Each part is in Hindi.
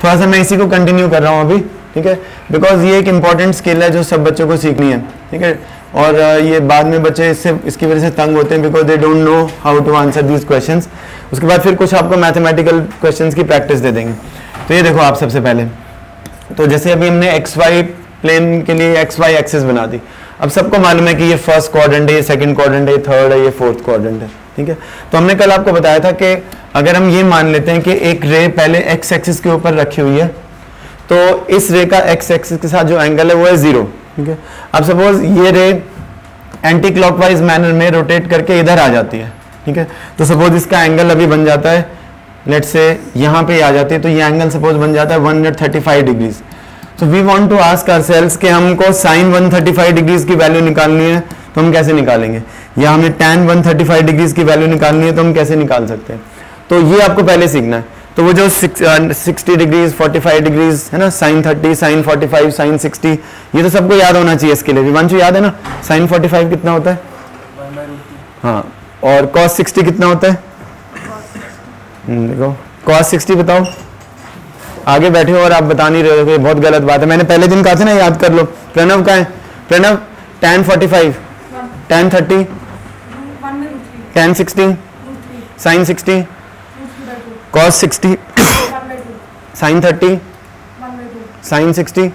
थोड़ा सा मैं इसी को कंटिन्यू कर रहा हूँ अभी, ठीक है, बिकॉज ये एक इंपॉर्टेंट स्किल है जो सब बच्चों को सीखनी है, ठीक है। और ये बाद में बच्चे इसकी वजह से तंग होते हैं because they don't know how to answer these questions. उसके बाद फिर कुछ आपको मैथमेटिकल क्वेश्चंस की प्रैक्टिस दे देंगे। तो ये देखो आप सबसे पहले, तो जैसे अभी हमने एक्स वाई प्लेन के लिए एक्स वाई एक्सिस बना दी। अब सबको मालूम है कि ये फर्स्ट क्वाड्रेंट है, ये सेकंड क्वाड्रेंट है, ये थर्ड है, ये फोर्थ क्वाड्रेंट है, ठीक है। तो हमने कल आपको बताया था कि अगर हम ये मान लेते हैं कि एक रे पहले एक्स एक्सिस के ऊपर रखी हुई है, तो इस रे का एक्स एक्सिस के साथ जो एंगल है वो है 0, ठीक है। अब सपोज ये रे एंटी क्लॉकवाइज मैनर में रोटेट करके इधर आ जाती है, ठीक है। तो सपोज इसका एंगल अभी बन जाता है, लेट्स से यहाँ पे आ जाती है, तो ये एंगल सपोज बन जाता है 135 डिग्रीज। तो we want to ask ourselves कि हमको साइन 135 डिग्रीज की वैल्यू निकालनी है, तो हम कैसे निकालेंगे, या हमें tan 135 डिग्रीज की वैल्यू निकालनी है तो हम कैसे निकाल सकते हैं। तो ये आपको पहले सीखना है। तो वो जो 60 डिग्रीज 45 डिग्रीज है ना, साइन 30 साइन 45 साइन 60, ये तो सबको याद होना चाहिए इसके लिए। विवांशु याद है ना साइन 45 कितना होता है? हाँ, और कॉस 60 कितना होता है? देखो कॉस 60 बताओ। आगे बैठे हो और आप बता नहीं रहे हो, ये बहुत गलत बात है। मैंने पहले दिन कहा था ना, याद कर लो। प्रणव का है, Pranav tan 45 tan 30 tan 60 sine 60 cos 60 sine 30 sine 60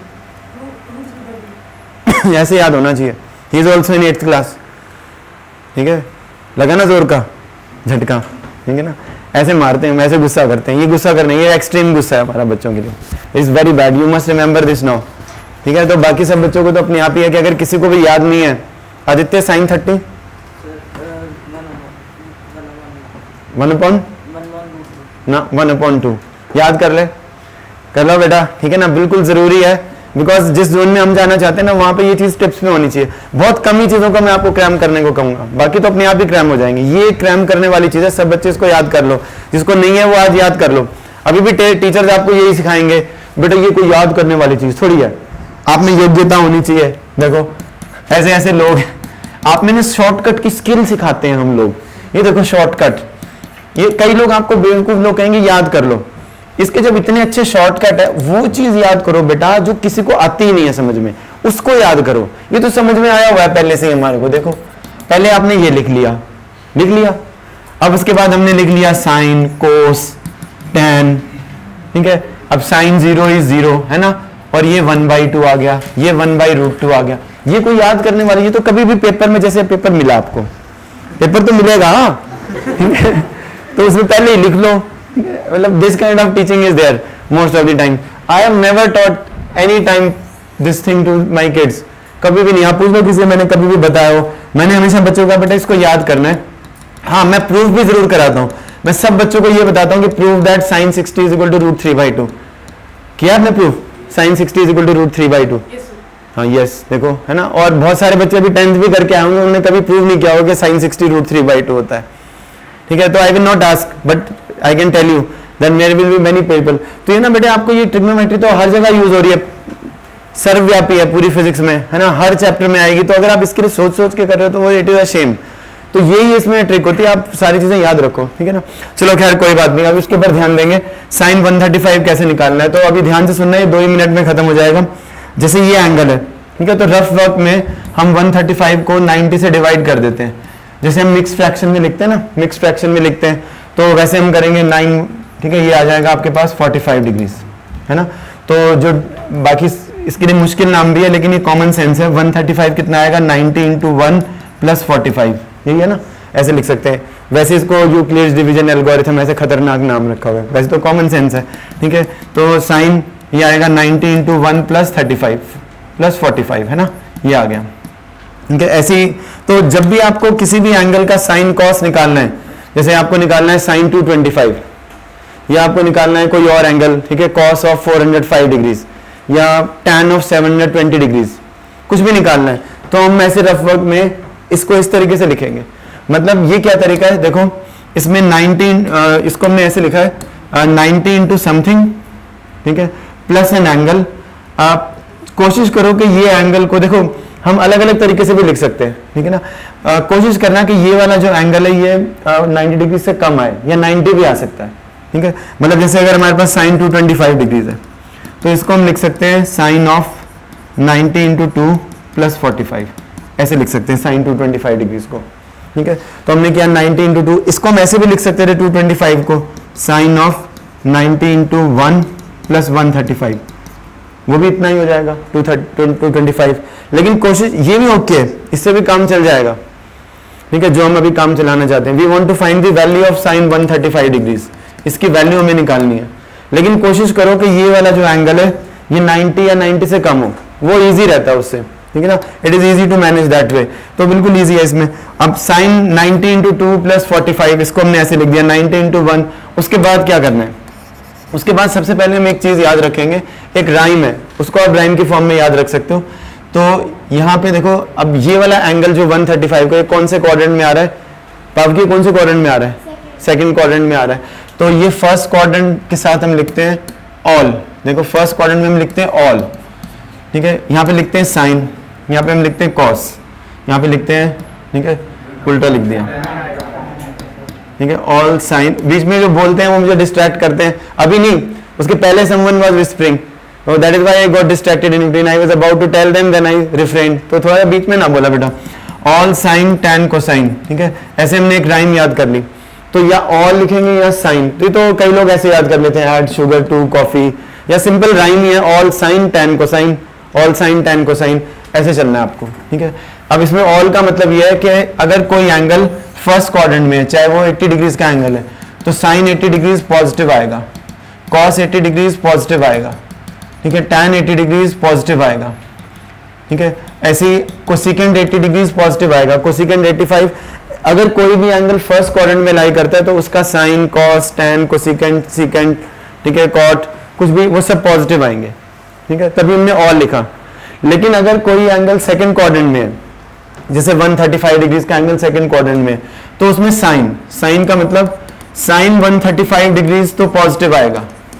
ऐसे याद होना चाहिए। He is also in 8th class, ठीक है। लगा ना जोर का झटका, ठीक है ना। ऐसे मारते हैं, ऐसे गुस्सा करते हैं, ये गुस्सा करना, ये एक्सट्रीम गुस्सा है हमारा बच्चों के लिए। It's very bad, you must remember this now, ठीक है। तो बाकी सब बच्चों को तो अपने आप ही है कि अगर किसी को भी याद नहीं है, आदित्य साइन 30 1/2 याद कर ले, कर लो बेटा, ठीक है ना। बिल्कुल जरूरी है, बिकॉज जिस जोन में हम जाना चाहते हैं ना, वहां पे ये चीज टिप्स में होनी चाहिए। बहुत कम ही चीजों को मैं आपको क्रैम करने को कहूंगा, बाकी तो अपने आप ही क्रैम हो जाएंगे। ये क्रैम करने वाली चीज है, सब बच्चे इसको याद कर लो। जिसको नहीं है वो आज याद कर लो। अभी भी टीचर्स आपको यही सिखाएंगे, बेटा ये कोई याद करने वाली चीज थोड़ी है, आप में योग्यता होनी चाहिए। देखो ऐसे ऐसे लोग, आप में शॉर्टकट की स्किल सिखाते हैं हम लोग। ये देखो शॉर्टकट, ये कई लोग आपको बेवकूफ लोग कहेंगे याद कर लो, इसके जब इतने अच्छे शॉर्टकट है, वो चीज याद करो बेटा जो किसी को आती ही नहीं है समझ में, उसको याद करो। ये तो समझ में आया हुआ है पहले से हमारे को। देखो पहले आपने ये लिख लिया, अब उसके बाद हमने लिख लिया साइन कोस tan, ठीक है। अब साइन 0 इज 0 है ना, और ये 1/2 आ गया, ये 1/√2 आ गया। ये कोई याद करने वाली, ये तो कभी भी पेपर में, जैसे पेपर मिला आपको, पेपर तो मिलेगा, ठीक है, तो उसमें पहले ही लिख लो। मतलब this kind of teaching is there most of the time. I have never taught any time this thing to my kids, कभी भी नहीं। आप पूछ लो किसी, मैंने कभी भी बताया हो? मैंने हमेशा बच्चों का बेटा इसको याद करना है। हाँ, मैं प्रूफ भी जरूर कराता हूँ। मैं सब बच्चों को ये बताता हूँ कि prove that sine 60 is equal to √3/2। किया आपने proof sine 60 is equal to √3/2? हाँ यस, देखो है ना। और बहुत सारे बच्चे अभी 10th भी करके आए होंगे, उन्होंने कभी प्रूव नहीं किया होगा कि साइन 60 √3/2 होता है, ठीक है। तो I will not ask, but I can tell you that there will be many people. तो ये ना बेटे, आपको ये ट्रिग्नोमेट्री तो हर जगह यूज हो रही है, सर्वव्यापी है पूरी फिजिक्स में, है ना, हर चैप्टर में आएगी। तो अगर आप इसके लिए सोच सोच के कर रहे हो तो वो इट इज अ शेम। तो यही इसमें ट्रिक होती है, आप सारी चीजें याद रखो, ठीक है ना। चलो खैर कोई बात नहीं, अब इसके ऊपर ध्यान देंगे। साइन 135 कैसे निकालना है, तो अभी ध्यान से सुनना है, 2 ही मिनट में खत्म हो जाएगा। जैसे ये एंगल है, ठीक है, तो रफ वर्क में हम 135 को 90 से डिवाइड कर देते हैं। जैसे हम मिक्स फ्रैक्शन में लिखते हैं ना, मिक्स फ्रैक्शन में लिखते हैं, तो वैसे हम करेंगे 9, ठीक है, ये आ जाएगा आपके पास 45 डिग्रीज, है ना। तो जो बाकी इसके लिए मुश्किल नाम भी है, लेकिन ये कॉमन सेंस है। 135 कितना आएगा? 90 × 1 + 45, यही है ना, ऐसे लिख सकते हैं। वैसे इसको यूक्लिड्स डिवीजन एल्गोरिथम ऐसे खतरनाक नाम रखा हुआ है, वैसे तो कॉमन सेंस है, ठीक है। तो साइन ये आएगा 90 × 1 + 35 + 45, है ना, ये आ गया, ठीक है। ऐसी तो जब भी आपको किसी भी एंगल का साइन कॉस निकालना है, जैसे आपको निकालना है साइन 225, या आपको निकालना है कोई और एंगल, ठीक है, कॉस ऑफ 405 डिग्रीज या tan ऑफ 720 डिग्रीज, कुछ भी निकालना है, तो हम ऐसे रफ वर्क में इसको इस तरीके से लिखेंगे। मतलब ये क्या तरीका है, देखो इसमें 19, इसको हमने ऐसे लिखा है 90 × समथिंग, ठीक है, प्लस एन एंगल। आप कोशिश करो कि ये एंगल को, देखो हम अलग अलग तरीके से भी लिख सकते हैं, ठीक है ना। कोशिश करना कि ये वाला जो एंगल है ये 90 डिग्री से कम आए, या 90 भी आ सकता है, ठीक है, मतलब जैसे अगर हमारे पास साइन 225 डिग्रीज है तो इसको हम लिख सकते हैं साइन ऑफ 90 इंटू 2 प्लस 45, ऐसे लिख सकते हैं साइन 225 डिग्रीज को। ठीक है, तो हमने किया 90 इंटू 2, इसको हम ऐसे भी लिख सकते थे 225 को साइन ऑफ 90 इंटू 1 प्लस 135, वो भी इतना ही हो जाएगा 225। लेकिन कोशिश ये भी ओके है, इससे भी काम चल जाएगा। ठीक है, जो हम अभी काम चलाना चाहते हैं, we want to find the value of sine 135 degrees, इसकी वैल्यू हमें निकालनी है। लेकिन कोशिश करो कि ये वाला जो एंगल है ये 90 या 90 से कम हो, वो इजी रहता है उससे। ठीक है ना, it is easy to manage that way, तो बिल्कुल इजी है इसमें। अब साइन 90 इंटू 2 प्लस 45, इसको हमने ऐसे लिख दिया 90 इंटू 1। उसके बाद क्या करना है, उसके बाद सबसे पहले हम एक चीज याद रखेंगे, एक राइम है, उसको आप राइम की फॉर्म में याद रख सकते हो। तो यहाँ पे देखो, अब ये वाला एंगल जो 135 को, ये कौन से क्वाड्रेंट में आ रहा है, पाव कौन से क्वाड्रेंट में आ रहा है, सेकंड क्वाड्रेंट में आ रहा है। तो ये फर्स्ट क्वाड्रेंट के साथ हम लिखते हैं ऑल, देखो फर्स्ट क्वाड्रेंट में हम लिखते हैं ऑल। ठीक है, यहाँ पे लिखते हैं साइन, यहाँ पे हम लिखते हैं कॉस, यहाँ पे लिखते हैं, ठीक है, उल्टा लिख दिया। ठीक है, ऑल साइन, बीच में जो बोलते हैं वो मुझे डिस्ट्रैक्ट करते हैं, अभी नहीं, उसके पहले someone was whispering, so that is why I got distracted in between. I was about to tell them, then I refrained. तो थोड़ा बीच में ना बोला बेटा, all sin tan cosine। ठीक है, ऐसे हमने एक राइम याद कर ली, तो या all लिखेंगे या sin, तो कई लोग ऐसे याद कर लेते हैं, add sugar to coffee, या सिंपल राइम ही है all sin tan cosine, all sin tan cosine, ऐसे चलना है आपको। ठीक है, अब इसमें all का मतलब यह है कि अगर कोई एंगल फर्स्ट क्वाड्रेंट में है, चाहे वो 80 डिग्रीज का एंगल है, तो sin 80 डिग्रीज पॉजिटिव आएगा, cos 80 डिग्रीज पॉजिटिव आएगा, ठीक है, tan 80 डिग्रीज पॉजिटिव आएगा। ठीक है, ऐसे कोसिकेंट 80 डिग्रीज पॉजिटिव आएगा, कोसिकेंट 85। अगर कोई भी एंगल फर्स्ट क्वाड्रेंट में लाई करता है तो उसका sine, cos, tan, cosecant, secant, ठीक है, कॉट, कुछ भी, वो सब पॉजिटिव आएंगे। ठीक है, तभी हमने ऑल लिखा। लेकिन अगर कोई एंगल सेकंड क्वाड्रेंट में है, जैसे 135 डिग्रीज का एंगल सेकंड क्वाड्रेंट में, तो उसमें साइन, साइन का मतलब साइन 135 डिग्रीज तो पॉजिटिव आएगा,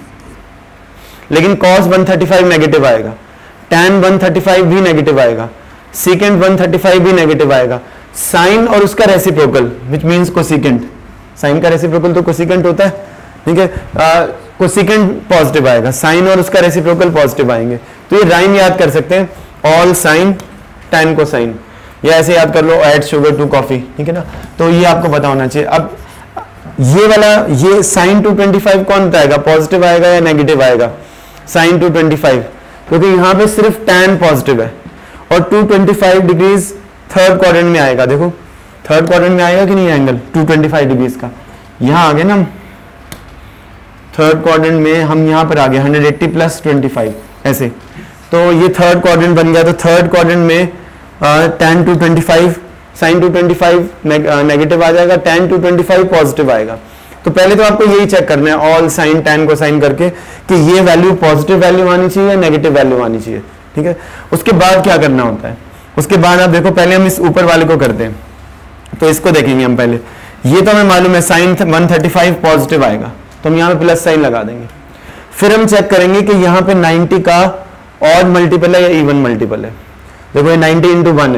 लेकिन cos 135 नेगेटिव आएगा, tan 135 भी नेगेटिव आएगा, secant 135 भी नेगेटिव आएगा, sin और उसका reciprocal which means cosecant, sin का रेसिप्रोकल तो cosecant होता है। ठीक है, cosecant पॉजिटिव आएगा, sin और उसका रेसिप्रोकल पॉजिटिव आएंगे। तो ये राइम याद कर सकते हैं, all sin tan cosine, या ऐसे याद कर लो add sugar to coffee। ठीक है ना, तो ये आपको पता होना चाहिए। अब ये वाला, ये sin 225 कौन आएगा, पॉजिटिव आएगा या नेगेटिव आएगा, sin 225, क्योंकि यहाँ पे सिर्फ tan पॉजिटिव है, और 225 डिग्रीज थर्ड क्वाड्रेंट में आएगा। देखो थर्ड क्वाड्रेंट में आएगा कि नहीं एंगल 225 डिग्रीज का, यहाँ आ गए ना, थर्ड क्वाड्रेंट में हम यहाँ पर आ गए 180 प्लस 25 ऐसे, तो ये थर्ड क्वाड्रेंट बन गया। तो थर्ड क्वाड्रेंट में tan 225 sin 225 नेगेटिव आ जाएगा, tan 225 पॉजिटिव आएगा। तो पहले तो आपको यही चेक करना है ऑल साइन tan कोसाइन करके कि ये वैल्यू पॉजिटिव वैल्यू आनी चाहिए या नेगेटिव वैल्यू आनी चाहिए। ठीक है, उसके बाद क्या करना होता है, उसके बाद आप देखो, पहले हम इस ऊपर वाले को करते हैं, तो इसको देखेंगे हम पहले। ये तो हमें मालूम है साइन 135 पॉजिटिव आएगा, तो हम यहाँ पे प्लस साइन लगा देंगे। फिर हम चेक करेंगे कि यहाँ पे 90 का ऑड मल्टीपल है या इवन मल्टीपल है। देखो ये 90 इंटू 1 है,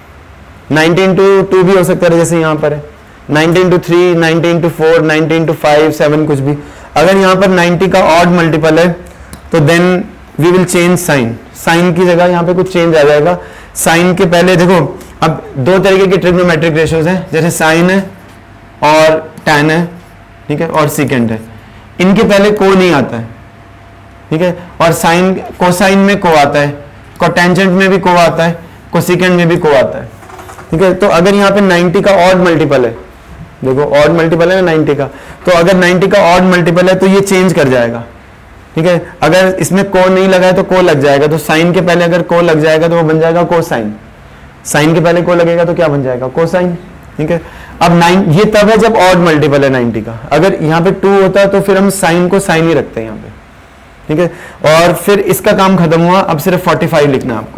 90 इंटू 2 भी हो सकता है, जैसे यहाँ पर है 90 इंटू 3, 90 इंटू 4, 90 इंटू 5, 7 कुछ भी। अगर यहाँ पर 90 का ऑड मल्टीपल है तो then we will change sine, sine की जगह यहाँ पे कुछ चेंज आ जाएगा। साइन के पहले देखो, अब दो तरीके के ट्रिग्नोमेट्रिक रेशियोज हैं, जैसे साइन है और टैन है, ठीक है, और सीकेंट है। इनके पहले को नहीं आता है, ठीक है, और साइन कोसाइन में को आता है, कोटेंजेंट में भी को आता है, कोसिकेंट में भी को आता है। ठीक है, तो अगर यहाँ पे 90 का ऑड मल्टीपल है, देखो ऑड मल्टीपल है ना 90 का, तो अगर 90 का ऑड मल्टीपल है तो ये चेंज कर जाएगा। ठीक है, अगर इसमें को नहीं लगा है तो को लग जाएगा, तो साइन के पहले अगर को लग जाएगा तो वो बन जाएगा कोसाइन, साइन के पहले को लगेगा तो क्या बन जाएगा, कोसाइन। ठीक है, अब 9 ये तब है जब ऑड मल्टीपल है 90 का। अगर यहाँ पे 2 होता है तो फिर हम साइन को साइन ही रखते हैं यहाँ पे। ठीक है, और फिर इसका काम खत्म हुआ, अब सिर्फ 45 लिखना है आपको।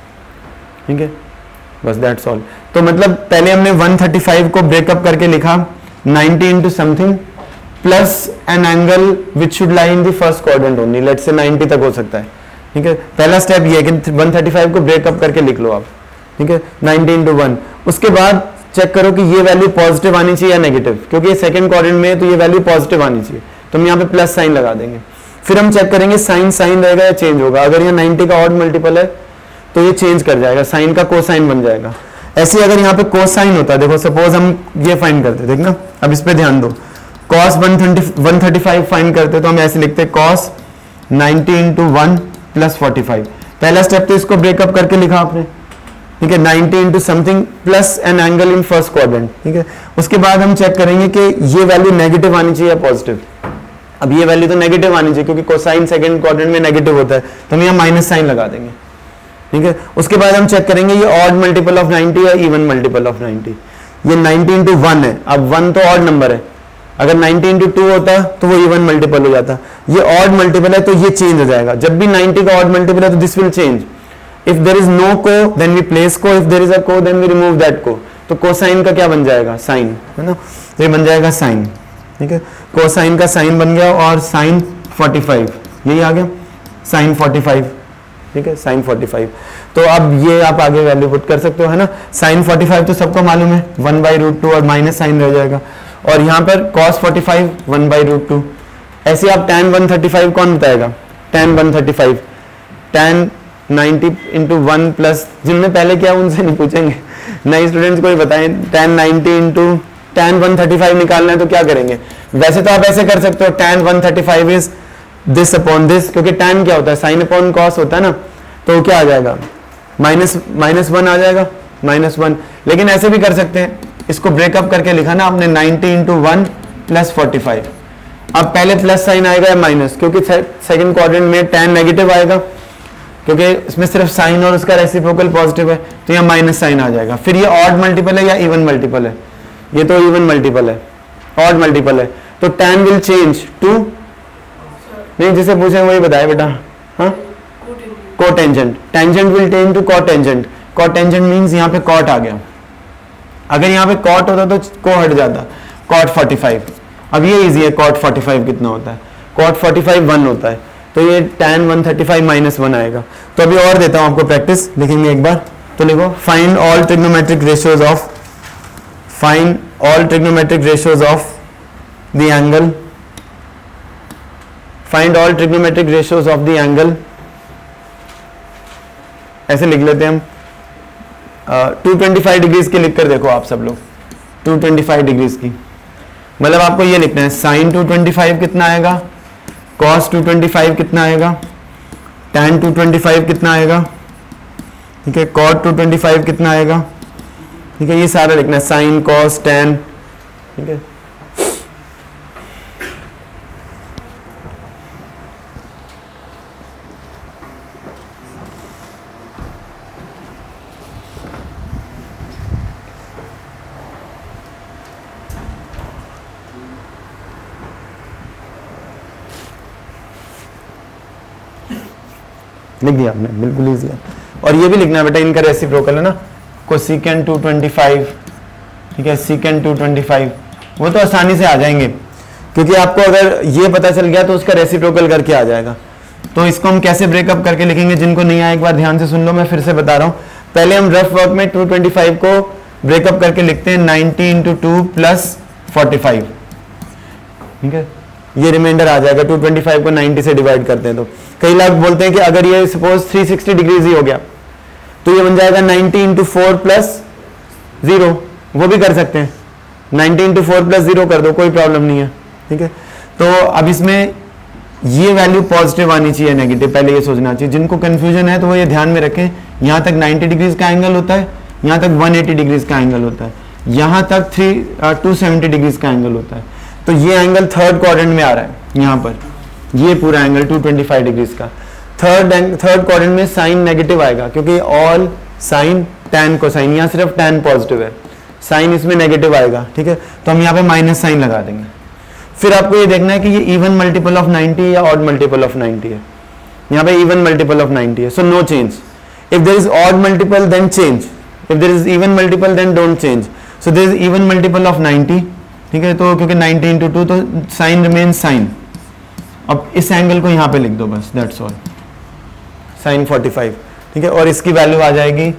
ठीक है, बस दैट्स ऑल। तो मतलब पहले हमने 135 को ब्रेकअप करके लिखा 90 into something plus an angle which should lie in the first quadrant only, let's say 90 तक हो सकता है। ठीक है, पहला स्टेप ये है कि 135 को ब्रेकअप करके लिख लो आप। ठीक है, 90 इंटू 1, उसके बाद चेक करो कि ये वैल्यू पॉजिटिव आनी चाहिए या नेगेटिव, क्योंकि ये सेकंड क्वाड्रेंट में है तो ये वैल्यू पॉजिटिव आनी चाहिए। तो हम यहाँ पे प्लस साइन लगा देंगे। फिर हम चेक करेंगे साइन साइन रहेगा या चेंज होगा। अगर यहाँ 90 का ऑड मल्टीपल है तो ये चेंज कर जाएगा, साइन का कोसाइन बन जाएगा। ऐसे अगर यहाँ पे कोसाइन होता है, देखो सपोज हम ये फाइंड करते, देखना अब इस पे ध्यान दो, cos 135 फाइंड करते तो हम ऐसे लिखते cos 90 इंटू 1 प्लस 45। पहला स्टेप तो इसको ब्रेकअप करके लिखा आपने, ठीक है, 90 into something plus an angle in first quadrant, ठीक है। उसके बाद हम चेक करेंगे कि ये वैल्यू नेगेटिव आनी चाहिए या पॉजिटिव। अब ये वैल्यू तो नेगेटिव आनी चाहिए क्योंकि कोसाइन सेकंड क्वाड्रेंट में नेगेटिव होता है, तो हम यहाँ माइनस साइन लगा देंगे, ठीक है। उसके बाद हम चेक करेंगे ये ऑड मल्टीपल ऑफ 90 या इवन मल्टीपल ऑफ 90। ये 90 इंटू 1 है, अब 1 तो ऑड नंबर है, अगर 90 इंटू 2 होता तो वो इवन मल्टीपल हो जाता। ये ऑड मल्टीपल है तो ये चेंज हो जाएगा। जब भी 90 का ऑड मल्टीपल है तो this will change. If there is no co then we place co, if there is a co then we remove that को। तो कोसाइन का क्या बन जाएगा, साइन, है ना, तो ये बन जाएगा साइन, ठीक है। कोसाइन का साइन बन गया और साइन 45 यही आ गया, साइन 45, ठीक है, साइन 45। तो अब ये आप आगे वैल्यू पुट कर सकते हो, है ना। साइन 45 तो सबको मालूम है 1/√2 और माइनस साइन रह जाएगा, और यहाँ पर cos 45 1/√2। ऐसे आप tan 135 कौन बताएगा, tan 135, tan 90 इंटू 1 प्लस, जिनने पहले किया उनसे नहीं पूछेंगे, नए स्टूडेंट्स को ही बताएं। tan 90 इंटू tan 135 निकालना है तो क्या करेंगे, वैसे तो आप ऐसे कर सकते हो tan 135 is this upon this, क्योंकि tan क्या होता है, साइन अपॉन कॉस होता है ना, तो क्या आ जाएगा, माइनस 1 आ जाएगा, -1। लेकिन ऐसे भी कर सकते हैं, इसको ब्रेकअप करके लिखा ना आपने 90 इंटू 1 प्लस 45। अब पहले प्लस साइन आएगा या माइनस, क्योंकि सेकंड क्वाड्रेंट में tan नेगेटिव आएगा, क्योंकि इसमें सिर्फ साइन और उसका रेसिप्रोकल पॉजिटिव है, तो यहाँ माइनस साइन आ जाएगा। फिर ये ऑड मल्टीपल है या इवन मल्टीपल है, ये तो इवन मल्टीपल है, ऑड मल्टीपल है, तो tan विल चेंज टू, नहीं जिसे पूछे वही बताए बेटा, हाँ, cotangent, tangent will change to cotangent. Cotangent means यहाँ पे कॉट आ गया, अगर यहाँ पे कॉट होता तो को हट जाता, कॉट 45। अब ये इजी है, कॉट 45 कितना होता है, कॉट 45 1 होता है, तो ये tan 135 -1 आएगा। तो अभी और देता हूं आपको प्रैक्टिस, लिखेंगे एक बार, तो लिखो find all trigonometric ratios of, find all trigonometric ratios of the angle, find all trigonometric ratios of the angle, ऐसे लिख लेते हैं हम। 225 डिग्रीज की लिखकर देखो आप सब लोग, 225 डिग्रीज की, मतलब आपको ये लिखना है साइन 225 कितना आएगा, कॉस 225 कितना आएगा, tan 225 कितना आएगा, ठीक है, कॉट 225 कितना आएगा, ठीक है, ये सारा लिखना है, साइन कॉस tan, ठीक है। लिख दिया आपने, बिल्कुल ईजी है। और ये भी लिखना है बेटा, इनका रेसिप्रोकल है ना, कोसेकेंट 225, ठीक है, सेकेंट 225, वो तो आसानी से आ जाएंगे, क्योंकि आपको अगर ये पता चल गया तो उसका रेसिप्रोकल करके आ जाएगा। तो इसको हम कैसे ब्रेकअप करके लिखेंगे, जिनको नहीं आया एक बार ध्यान से सुन लो, मैं फिर से बता रहा हूँ। पहले हम रफ वर्क में 225 को ब्रेकअप करके लिखते हैं 90 इंटू 2 प्लस 45, ठीक है, ये रिमाइंडर आ जाएगा। 225 को 90 से डिवाइड करते हैं तो कई लोग बोलते हैं कि अगर ये सपोज 360 डिग्रीज ही हो गया तो ये बन जाएगा 90 इंटू 4 प्लस 0, वो भी कर सकते हैं, 90 इंटू 4 प्लस 0 कर दो, कोई प्रॉब्लम नहीं है, ठीक है। तो अब इसमें ये वैल्यू पॉजिटिव आनी चाहिए, नेगेटिव, पहले ये सोचना चाहिए। जिनको कंफ्यूजन है तो वो ये ध्यान में रखें, यहाँ तक 90 डिग्रीज का एंगल होता है, यहाँ तक 180 डिग्रीज का एंगल होता है, यहाँ तक 270 डिग्रीज का एंगल होता है। तो ये एंगल थर्ड क्वाड्रेंट में आ रहा है, यहाँ पर ये पूरा एंगल 225 डिग्रीज का थर्ड क्वाड्रेंट में साइन नेगेटिव आएगा, क्योंकि ऑल साइन tan कोसाइन, यहाँ सिर्फ tan पॉजिटिव है, साइन इसमें नेगेटिव आएगा, ठीक है। तो हम यहाँ पे माइनस साइन लगा देंगे। फिर आपको ये देखना है कि ये इवन मल्टीपल ऑफ 90 या ऑड मल्टीपल ऑफ 90 है, यहाँ पे इवन मल्टीपल ऑफ 90 है, so no change. If there is odd multiple then change, if there is even multiple then don't change. So there is even multiple of 90, ठीक है, तो क्योंकि 90 इंटू 2 तो साइन रिमेन साइन। अब इस एंगल को यहाँ पे लिख दो बस, दैट्स ऑल, साइन 45, ठीक है, और इसकी वैल्यू आ जाएगी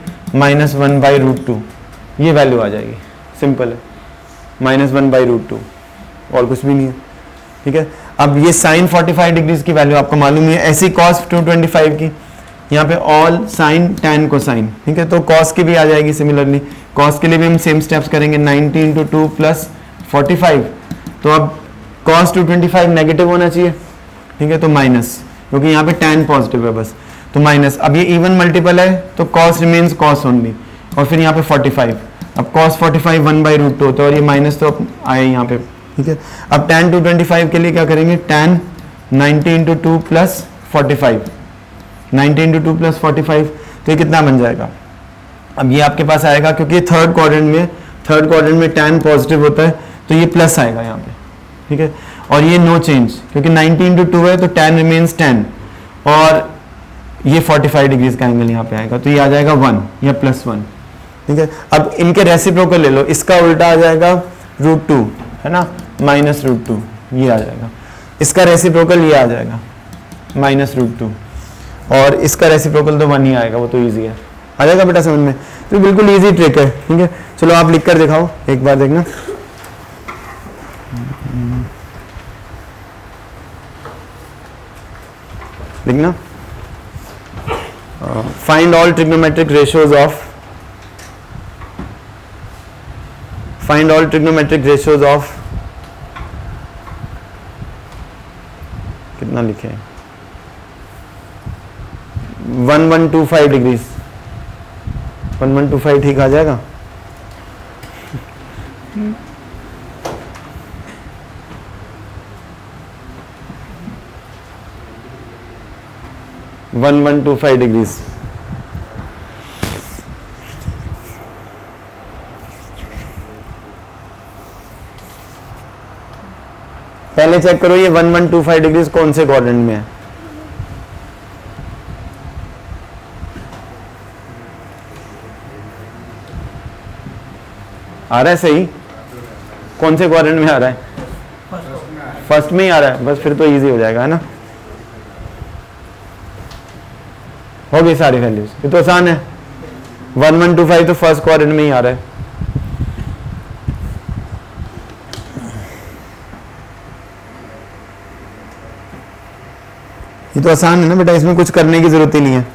-1/√2, ये वैल्यू आ जाएगी, सिंपल है, -1/√2, और कुछ भी नहीं है, ठीक है। अब ये साइन 45 डिग्रीज की वैल्यू आपको मालूम है, ऐसी कॉस 225 की, यहाँ पे ऑल साइन tan कोसाइन, ठीक है। तो कॉस की भी आ जाएगी सिमिलरली, कॉस के लिए भी हम सेम स्टेप्स करेंगे, 90 इंटू 2 प्लस 45। तो अब कॉस 225 नेगेटिव होना चाहिए, ठीक है, तो माइनस, क्योंकि यहाँ पे tan पॉजिटिव है बस, तो माइनस। अब ये इवन मल्टीपल है तो कॉस रिमेन्स कॉस ओनली, और फिर यहाँ पे 45, अब कॉस 45 1/√2 होता है, और ये माइनस तो आए यहाँ पे, ठीक है। अब tan 225 के लिए क्या करेंगे, tan 90 into 2 plus 45, 90 into 2 plus 45, तो ये कितना बन जाएगा। अब ये आपके पास आएगा, क्योंकि थर्ड क्वाड्रेंट में tan पॉजिटिव होता है, तो ये प्लस आएगा यहाँ पे, ठीक है। और ये नो चेंज, क्योंकि 90 इंटू 2 है तो tan रिमेन्स 10, और ये 45 डिग्रीज का एंगल यहाँ पे आएगा, तो ये आ जाएगा 1 या +1, ठीक है। अब इनके रेसिप्रोकल ले लो, इसका उल्टा आ जाएगा √2, है ना, -√2, ये आ जाएगा। इसका रेसिप्रोकल ये आ जाएगा -√2, और इसका रेसिप्रोकल तो 1 ही आएगा, वो तो इजी है, आ जाएगा बेटा समझ में। तो बिल्कुल इजी ट्रिक है, ठीक है। चलो आप लिख कर दिखाओ एक बार, देखना। लिखना, find all trigonometric ratios of कितना लिखे, 1125 डिग्रीज, 1125 ठीक आ जाएगा। One 1125 degrees. पहले चेक करो ये 1125 डिग्रीज कौन से क्वाड्रेंट में है। आ रहा है सही, कौन से क्वाड्रेंट में आ रहा है, फर्स्ट में ही आ रहा है, बस फिर तो इजी हो जाएगा, है ना। हो गई सारी वैल्यूज, ये तो आसान है। 1125 तो फर्स्ट क्वाड्रेंट में ही आ रहा है। ये तो आसान है ना बेटा, इसमें कुछ करने की जरूरत ही नहीं है।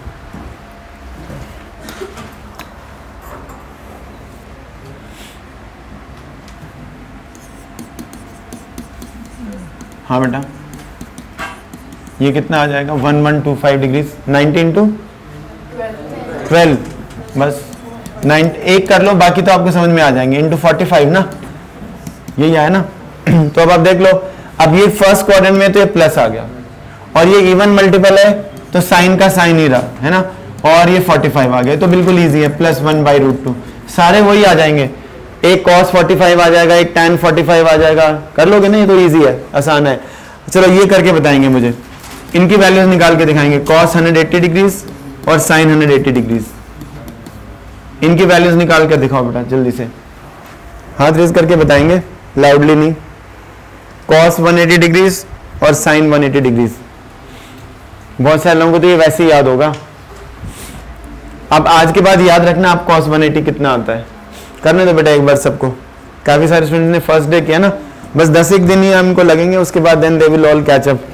हाँ बेटा, ये कितना आ जाएगा 1125 डिग्रीज, 90 इंटू 12, बस 9 एक कर लो, बाकी तो आपको समझ में आ जाएंगे, इंटू 45 ना, यही आया ना। तो अब आप देख लो, अब ये फर्स्ट क्वाड्रेंट में तो ये प्लस आ गया, और ये इवन मल्टीपल है तो साइन का साइन ही रहा, है ना, और ये 45 आ गया, तो बिल्कुल इजी है, +1/√2, सारे वही आ जाएंगे, एक cos 45 आ जाएगा, एक tan 45 आ जाएगा, कर लोगे ना, ये तो इजी है, आसान है। चलो ये करके बताएंगे मुझे, इनकी वैल्यूज निकाल के दिखाएंगे, cos 180 डिग्रीज और sin 180 डिग्रीज, इनकी वैल्यूज निकाल कर दिखाओ बेटा जल्दी से, हाथ रेज करके बताएंगे, लाउडली नहीं। cos 180 डिग्रीज और sin 180 डिग्रीज, बहुत सारे लोगों को तो ये वैसे ही याद होगा। अब आज के बाद याद रखना आप cos 180 कितना आता है, करने दो बेटा एक बार सबको। काफी सारे स्टूडेंट्स ने फर्स्ट डे किया ना, बस 10 एक दिन ही हमको लगेंगे, उसके बाद then they will all catch up.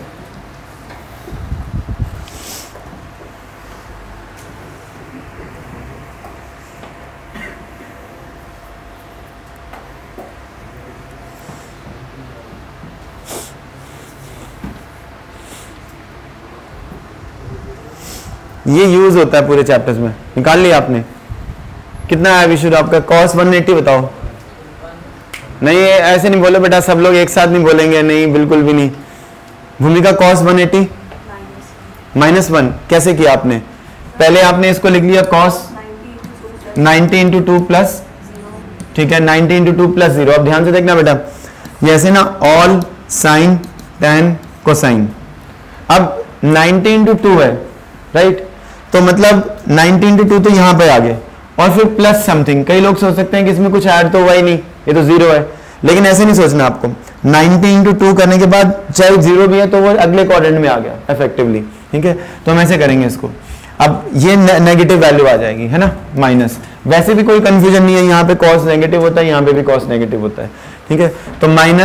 ये यूज होता है पूरे चैप्टर्स में, निकाल लिया आपने, कितना है विशुद्ध आपका cos 180 बताओ। नहीं ऐसे नहीं बोलो बेटा, सब लोग एक साथ नहीं बोलेंगे, नहीं बिल्कुल भी नहीं। भूमिका cos 180 -1 कैसे किया आपने, पहले आपने इसको लिख लिया cos 90 इंटू 2 प्लस, ठीक है, 90 इंटू 2 प्लस 0। अब ध्यान से देखना बेटा, जैसे ना ऑल साइन tan कोसाइन, अब 90 इंटू 2 है राइट, तो मतलब 90 इंटू 2 तो यहाँ पे आ गए, और फिर प्लस समथिंग। कई लोग सोच सकते हैं कि इसमें कुछ ऐड तो हुआ ही नहीं, ये तो 0 है, लेकिन ऐसे नहीं सोचना आपको। 90 इंटू 2 करने के बाद चाहे 0 भी है तो वो अगले क्वाड्रेंट में आ गया इफेक्टिवली, ठीक है। तो हम ऐसे करेंगे इसको, अब ये नेगेटिव वैल्यू आ जाएगी, है ना, माइनस। वैसे भी कोई कंफ्यूजन नहीं है, यहाँ पे कॉस नेगेटिव होता है, यहाँ पे भी कॉस नेगेटिव होता है, ठीक है। तो माइनस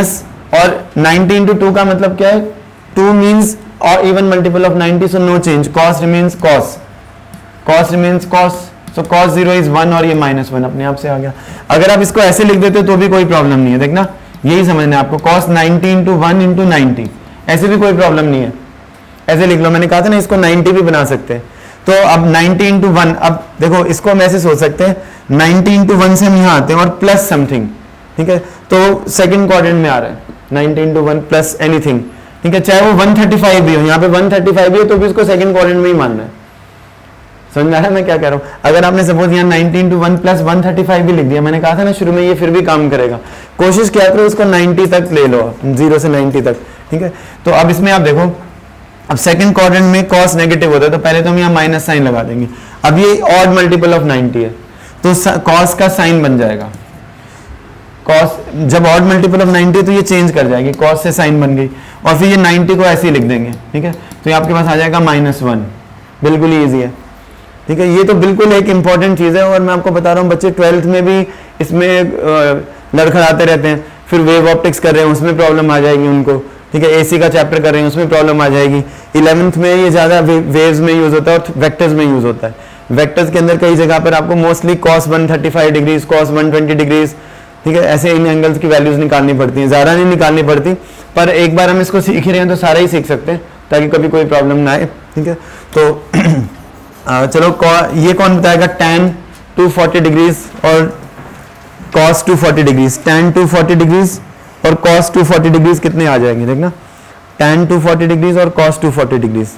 और 90 इंटू 2 का मतलब क्या है, 2 मीन्स और even multiple of 90, so no change, cos remains cos, cos remains cos, so cos 0 is 1 और ये -1 अपने आप से आ गया। अगर आप इसको ऐसे लिख देते तो भी कोई प्रॉब्लम नहीं है, देखना यही समझना है आपको, कॉस 90 इंटू 1 इंटू 90, ऐसे भी कोई प्रॉब्लम नहीं है, ऐसे लिख लो। मैंने कहा था ना इसको 90 भी बना सकते हैं। तो अब 90 इंटू 1, अब देखो इसको हम ऐसे सोच सकते हैं, 90 इंटू 1 से हम यहाँ आते हैं और प्लस समथिंग, ठीक है, तो सेकंड क्वाड्रेंट में आ रहा है 90 इंटू 1 प्लस एनीथिंग, ठीक है, चाहे वो 135 भी हो, यहाँ पे 135 भी हो तो भी उसको सेकंड क्वाड्रेंट में ही मानना है। समझ में आ रहा है मैं क्या कह रहा हूँ? अगर आपने सपोज यहाँ 90 इंटू 1 प्लस 135 भी लिख दिया, मैंने कहा था ना शुरू में, ये फिर भी काम करेगा। कोशिश क्या करो उसको 90 तक ले लो, 0 से 90 तक, ठीक है। तो अब इसमें आप देखो, अब सेकंड क्वाड्रेंट में कॉस नेगेटिव होता है तो पहले तो हम यहाँ माइनस साइन लगा देंगे। अब ये ऑड मल्टीपल ऑफ 90 है तो कॉस का साइन बन जाएगा, कॉस जब ऑड मल्टीपल ऑफ 90 तो ये चेंज कर जाएगी, कॉस से साइन बन गई, और फिर ये 90 को ऐसे ही लिख देंगे, ठीक है। तो ये आपके पास आ जाएगा -1, बिल्कुल ही ईजी है, ठीक है। ये तो बिल्कुल एक इंपॉर्टेंट चीज़ है, और मैं आपको बता रहा हूँ बच्चे 12th में भी इसमें लड़खड़ाते रहते हैं, फिर वेव ऑप्टिक्स कर रहे हैं उसमें प्रॉब्लम आ जाएगी उनको, ठीक है, एसी का चैप्टर कर रहे हैं उसमें प्रॉब्लम आ जाएगी। 11th में ये ज़्यादा वेव्स में यूज़ होता है और वेक्टर्स में यूज़ होता है। वेक्टर्स के अंदर कई जगह पर आपको mostly cos 135 degrees, cos 120 degrees, ठीक है, ऐसे इन एंगल्स की वैल्यूज निकालनी पड़ती हैं, ज़्यादा नहीं निकालनी पड़ती, पर एक बार हम इसको सीख ही रहे हैं तो सारा ही सीख सकते हैं ताकि कभी कोई प्रॉब्लम ना आए, ठीक है। तो चलो ये कौन बताएगा, tan 240 डिग्रीज और cos 240 डिग्रीज, tan 240 डिग्रीज और cos 240 डिग्रीज कितने आ जाएंगे, देखना, tan 240 डिग्रीज और cos 240 डिग्रीज,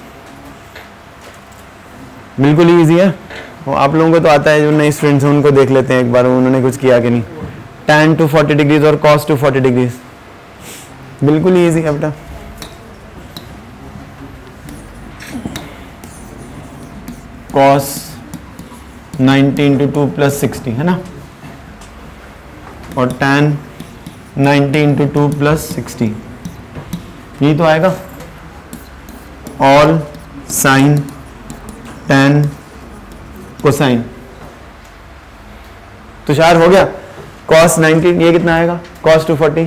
बिल्कुल ही ईजी है। वो आप लोगों को तो आता है, जो नए स्टूडेंट्स हैं उनको देख लेते हैं एक बार उन्होंने कुछ किया कि नहीं। tan 240 डिग्रीज और cos 240 डिग्रीज बिल्कुल ही ईजी है बेटा। cos 90 इंटू 2 प्लस 60 है ना, और tan 90 इंटू 2 प्लस 60, यही तो आएगा। All sine tan cosine, Tushar हो गया। cos 90 ये कितना आएगा, cos 240,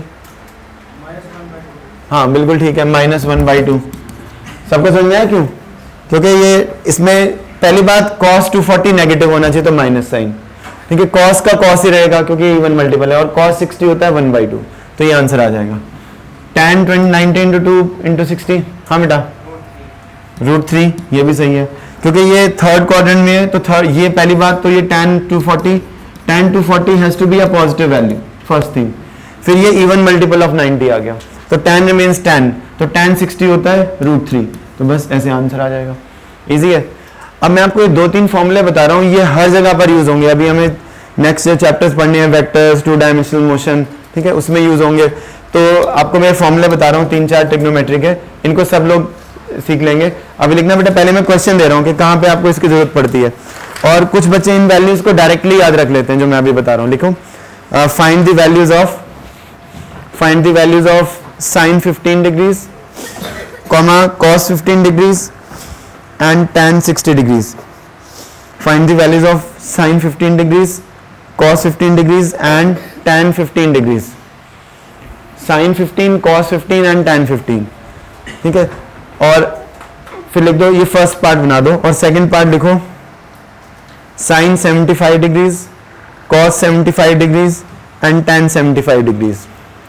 हाँ बिल्कुल ठीक है, -1/2। सबको समझ में आया क्यों? क्योंकि ये इसमें पहली बात cos 240 नेगेटिव होना चाहिए तो माइनस साइन, ठीक है, cos का cos ही रहेगा क्योंकि इवन मल्टीपल है, और cos 60 होता है 1/2, तो ये आंसर आ जाएगा। tan 90 इंटू 2 इंटू 60, हाँ बेटा √3, ये भी सही है क्योंकि ये थर्ड क्वाड्रेंट में है, तो थर्ड, ये पहली बात तो ये tan 240 has to be a positive value, first thing. फिर ये इवन मल्टीपल ऑफ 90 आ गया, तो tan रिमेन्स tan, तो tan 60 होता है √3, तो बस ऐसे आंसर आ जाएगा, इजी है। अब मैं आपको ये 2-3 फॉर्मूले बता रहा हूँ, ये हर जगह पर यूज होंगे। अभी हमें नेक्स्ट चैप्टर्स पढ़ने हैं, वेक्टर्स, 2 डायमेंशनल मोशन, ठीक है, उसमें यूज होंगे। तो आपको मैं फॉर्मूले बता रहा हूँ 3-4 ट्रिग्नोमेट्रिक है, इनको सब लोग सीख लेंगे। अभी लिखना बेटा, पहले मैं क्वेश्चन दे रहा हूँ कि कहाँ पे आपको इसकी जरूरत पड़ती है, और कुछ बच्चे इन वैल्यूज को डायरेक्टली याद रख लेते हैं जो मैं अभी बता रहा हूँ। लिखो, find the values of sin 15 degrees, cos 15 degrees and tan 60 degrees. Find the values of sin 15 degrees, cos 15 degrees and tan 15 degrees. sin 15, cos 15 and tan 15, ठीक है। और फिर लिख दो, ये फर्स्ट पार्ट बना दो, और सेकंड पार्ट लिखो sin 75 degrees, cos 75 degrees and tan 75 degrees.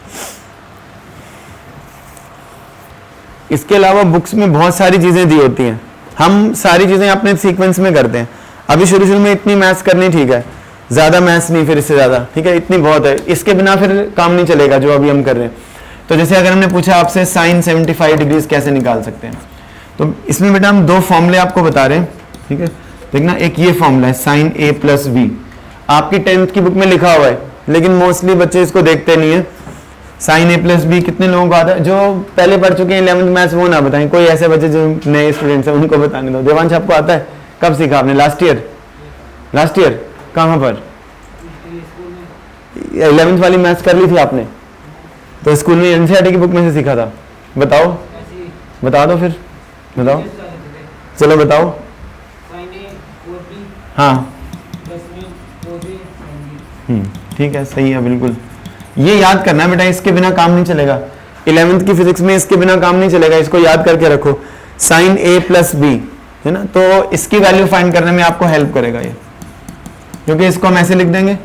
इसके अलावा बुक्स में बहुत सारी चीजें दी होती हैं, हम सारी चीजें अपने सीक्वेंस में करते हैं। अभी शुरू में इतनी मैथ्स करनी, ठीक है, ज्यादा मैथ्स नहीं, फिर इससे ज्यादा, ठीक है, इतनी बहुत है, इसके बिना फिर काम नहीं चलेगा जो अभी हम कर रहे हैं। तो जैसे अगर हमने पूछा आपसे sin 75 डिग्रीज कैसे निकाल सकते हैं, तो इसमें बेटा हम 2 फॉर्मूले आपको बता रहे हैं, ठीक है। देखना, एक ये फॉर्मूला है sin a प्लस b, आपकी 10th की बुक में लिखा हुआ है, लेकिन मोस्टली बच्चे इसको देखते नहीं है। sin a प्लस बी कितने लोगों को आता है? जो पहले पढ़ चुके हैं 11th मैथ्स वो ना बताएं, कोई ऐसे बच्चे जो नए स्टूडेंट्स हैं उनको बताने दो। देवांश आपको आता है? कब सीखा आपने? लास्ट ईयर कहाँ पर? 11th वाली मैथ्स कर ली थी आपने? तो स्कूल में एनसीईआरटी की बुक में से सीखा था? बताओ, बता दो फिर, बताओ, चलो बताओ। हाँ ठीक है, सही है, बिल्कुल। ये याद करना है बेटा, इसके बिना काम नहीं चलेगा। 11th की फिजिक्स में इसके बिना काम नहीं चलेगा, इसको याद करके रखो, साइन ए प्लस बी है ना, तो इसकी वैल्यू फाइंड करने में आपको हेल्प करेगा ये, क्योंकि इसको हम ऐसे लिख देंगे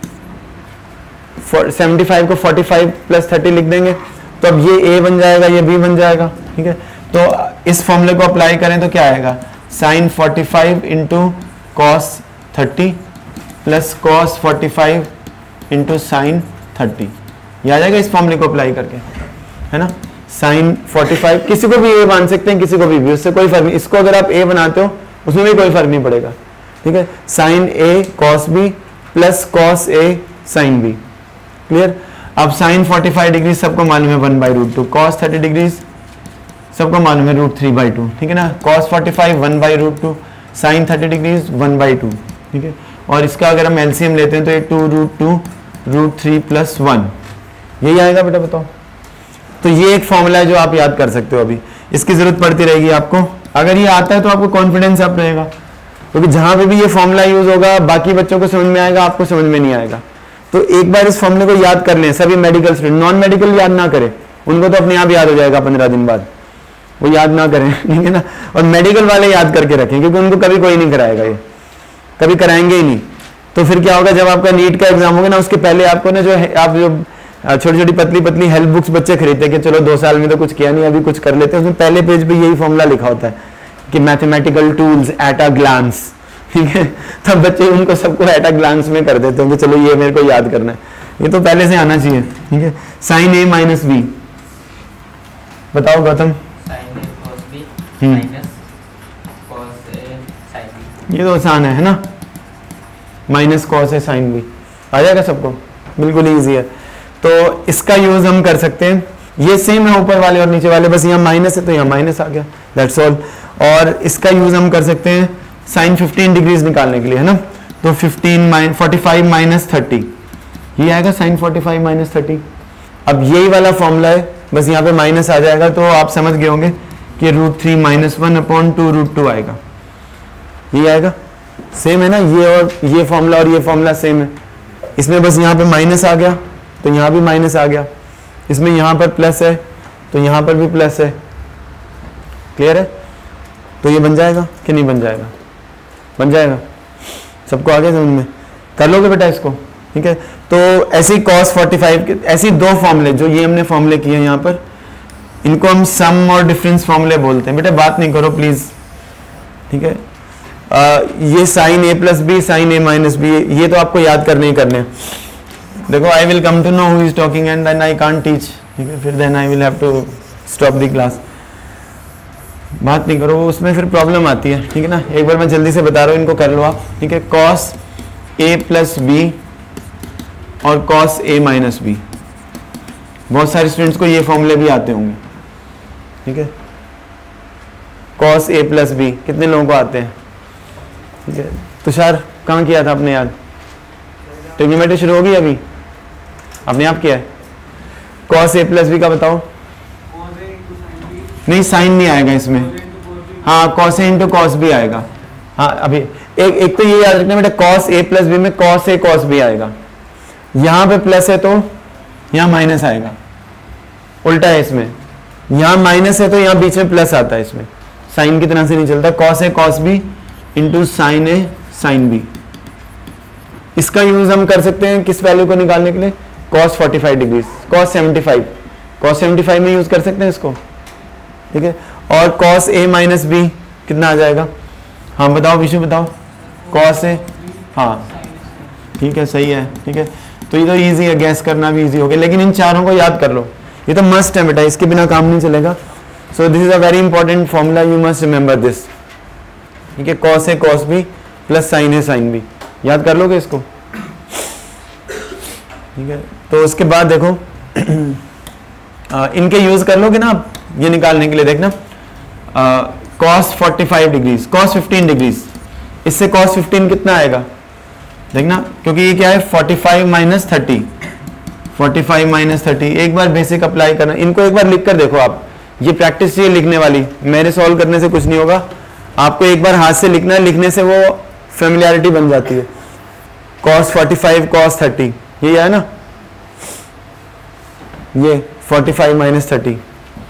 75 को 45 प्लस 30 लिख देंगे, तो अब ये a बन जाएगा, ये b बन जाएगा, ठीक है। तो इस फॉर्मूले को अप्लाई करें तो क्या आएगा, sine 45 into cos 30 plus cos 45 into sine 30, ये आ जाएगा इस फॉर्मूले को अप्लाई करके, है ना। साइन 45 किसी को भी a मान सकते हैं, किसी को भी उससे कोई फर्क नहीं, इसको अगर आप a बनाते हो उसमें भी कोई फर्क नहीं पड़ेगा, ठीक है। Sine a cos b plus cos a sine b, clear. अब साइन 45 डिग्री सबको मालूम है 1/√2, कॉस 30 डिग्री सबको मालूम है √3/2, ठीक है ना। कॉस 45 1/√2, साइन 30 डिग्री 1/2, ठीक है। और इसका अगर हम एलसीएम लेते हैं तो ये 2√2 √3 + 1 यही आएगा बेटा, बताओ। तो ये एक फॉर्मूला है जो आप याद कर सकते हो, अभी इसकी जरूरत पड़ती रहेगी आपको, अगर ये आता है तो आपको कॉन्फिडेंस अप रहेगा, क्योंकि जहां पे भी ये फॉर्मूला यूज होगा बाकी बच्चों को समझ में आएगा, आपको समझ में नहीं आएगा। तो एक बार इस फॉर्मूले को याद कर लें सभी मेडिकल स्टूडेंट, नॉन मेडिकल याद ना करें, उनको तो अपने आप याद हो जाएगा 15 दिन बाद, वो याद ना करें, ठीक है ना। और मेडिकल वाले याद करके रखें, क्योंकि उनको कभी कोई नहीं कराएगा, ये कभी कराएंगे ही नहीं। तो फिर क्या होगा, जब आपका नीट का एग्जाम होगा ना, उसके पहले आपको ना जो आप जो छोटी छोटी पतली पतली हेल्प बुक्स बच्चे खरीदते हैं कि चलो 2 साल में तो कुछ किया नहीं, अभी कुछ कर लेते हैं, उसमें पहले पेज पे यही फॉर्मूला लिखा होता है कि mathematical tools at a glance, ठीक है। तब बच्चे उनको सबको एट अ ग्लांस में कर देते हैं कि चलो ये मेरे को याद करना है, ये तो पहले से आना चाहिए, ठीक है। साइन a माइनस बी, बताओ Gautam. Sine a cos b minus cos a sin b, ये तो आसान है ना, माइनस कॉस है साइन बी, आ जाएगा सबको, बिल्कुल ईजी है। तो इसका यूज हम कर सकते हैं, ये सेम है ऊपर वाले और नीचे वाले, बस यहाँ माइनस है तो यहाँ माइनस आ गया, दैट्स ऑल। और इसका यूज हम कर सकते हैं साइन 15 डिग्रीज निकालने के लिए, है ना। तो 45 माइनस 30 ये आएगा, साइन 45 माइनस 30। अब यही वाला फॉर्मूला है, बस यहाँ पे माइनस आ जाएगा, तो आप समझ गए होंगे कि √3 - 1/2 √2 आएगा, ये आएगा, सेम है ना, ये और ये फॉर्मूला और ये फॉर्मूला सेम है। इसमें बस यहाँ पे माइनस आ गया तो यहाँ भी माइनस आ गया, इसमें यहाँ पर प्लस है तो यहाँ पर भी प्लस है, क्लियर है। तो ये बन जाएगा कि नहीं बन जाएगा, बन जाएगा, सबको आगे समझ में, कर लोगे बेटा इसको, ठीक है। तो ऐसी cos 45 के ऐसी 2 फॉर्मूले जो ये हमने फॉर्मूले किए यहाँ पर, इनको हम सम और डिफरेंस फॉर्मूले बोलते हैं। बेटा बात नहीं करो प्लीज, ठीक है। ये sine a plus B, sine a minus B, ये तो आपको याद करने ही करने हैं। देखो I will come to know who is talking and then I can't teach, ठीक है, फिर then I will have to stop the class. बात नहीं करो, उसमें फिर प्रॉब्लम आती है, ठीक है ना। एक बार मैं जल्दी से बता रहा हूँ, इनको कर लो आप, ठीक है। cos a प्लस बी और cos a माइनस बी, बहुत सारे स्टूडेंट्स को ये फॉर्मूले भी आते होंगे, ठीक है। cos a प्लस बी कितने लोगों को आते हैं, ठीक है। तुषार कहाँ किया था आपने याद, ट्रिग्नोमेट्री शुरू होगी अभी, आपने आप किया है। cos a प्लस बी का बताओ, नहीं साइन नहीं आएगा इसमें, हाँ cos a into cos b आएगा, हाँ अभी एक तो ये याद रखना बेटा, cos a प्लस बी में cos a cos b आएगा, यहाँ पे प्लस है तो यहाँ माइनस आएगा, उल्टा है इसमें, यहाँ माइनस है तो यहाँ बीच में प्लस आता है, इसमें साइन की तरह से नहीं चलता, cos a cos b into sine a sine b। इसका यूज हम कर सकते हैं किस वैल्यू को निकालने के लिए, cos 45 डिग्री, cos 75 में यूज कर सकते हैं इसको, ठीक है। और cos a माइनस बी कितना आ जाएगा, हाँ बताओ विशु बताओ, cos a, हाँ ठीक है सही है, ठीक है। तो ये तो इजी है, गैस करना भी इजी हो गया, लेकिन इन चारों को याद कर लो, ये तो मस्ट है बेटा, इसके बिना काम नहीं चलेगा। So this is a very important formula, you must remember this, ठीक है। cos a cos b प्लस sin a sin b, याद कर लोगे इसको, ठीक है। तो उसके बाद देखो इनके यूज कर लोगे ना आप ये निकालने के लिए, देखना cos 45 डिग्री, cos 15 डिग्री, इससे cos 15 कितना आएगा देखना, क्योंकि ये क्या है 45 माइनस 30, 45 माइनस 30। एक बार बेसिक अप्लाई करना, इनको एक बार लिख कर देखो आप, ये प्रैक्टिस है लिखने वाली, मेरे सॉल्व करने से कुछ नहीं होगा, आपको एक बार हाथ से लिखना है, लिखने से वो फेमिलियरिटी बन जाती है। cos 45 cos 30 ये है ना, ये 45 माइनस 30,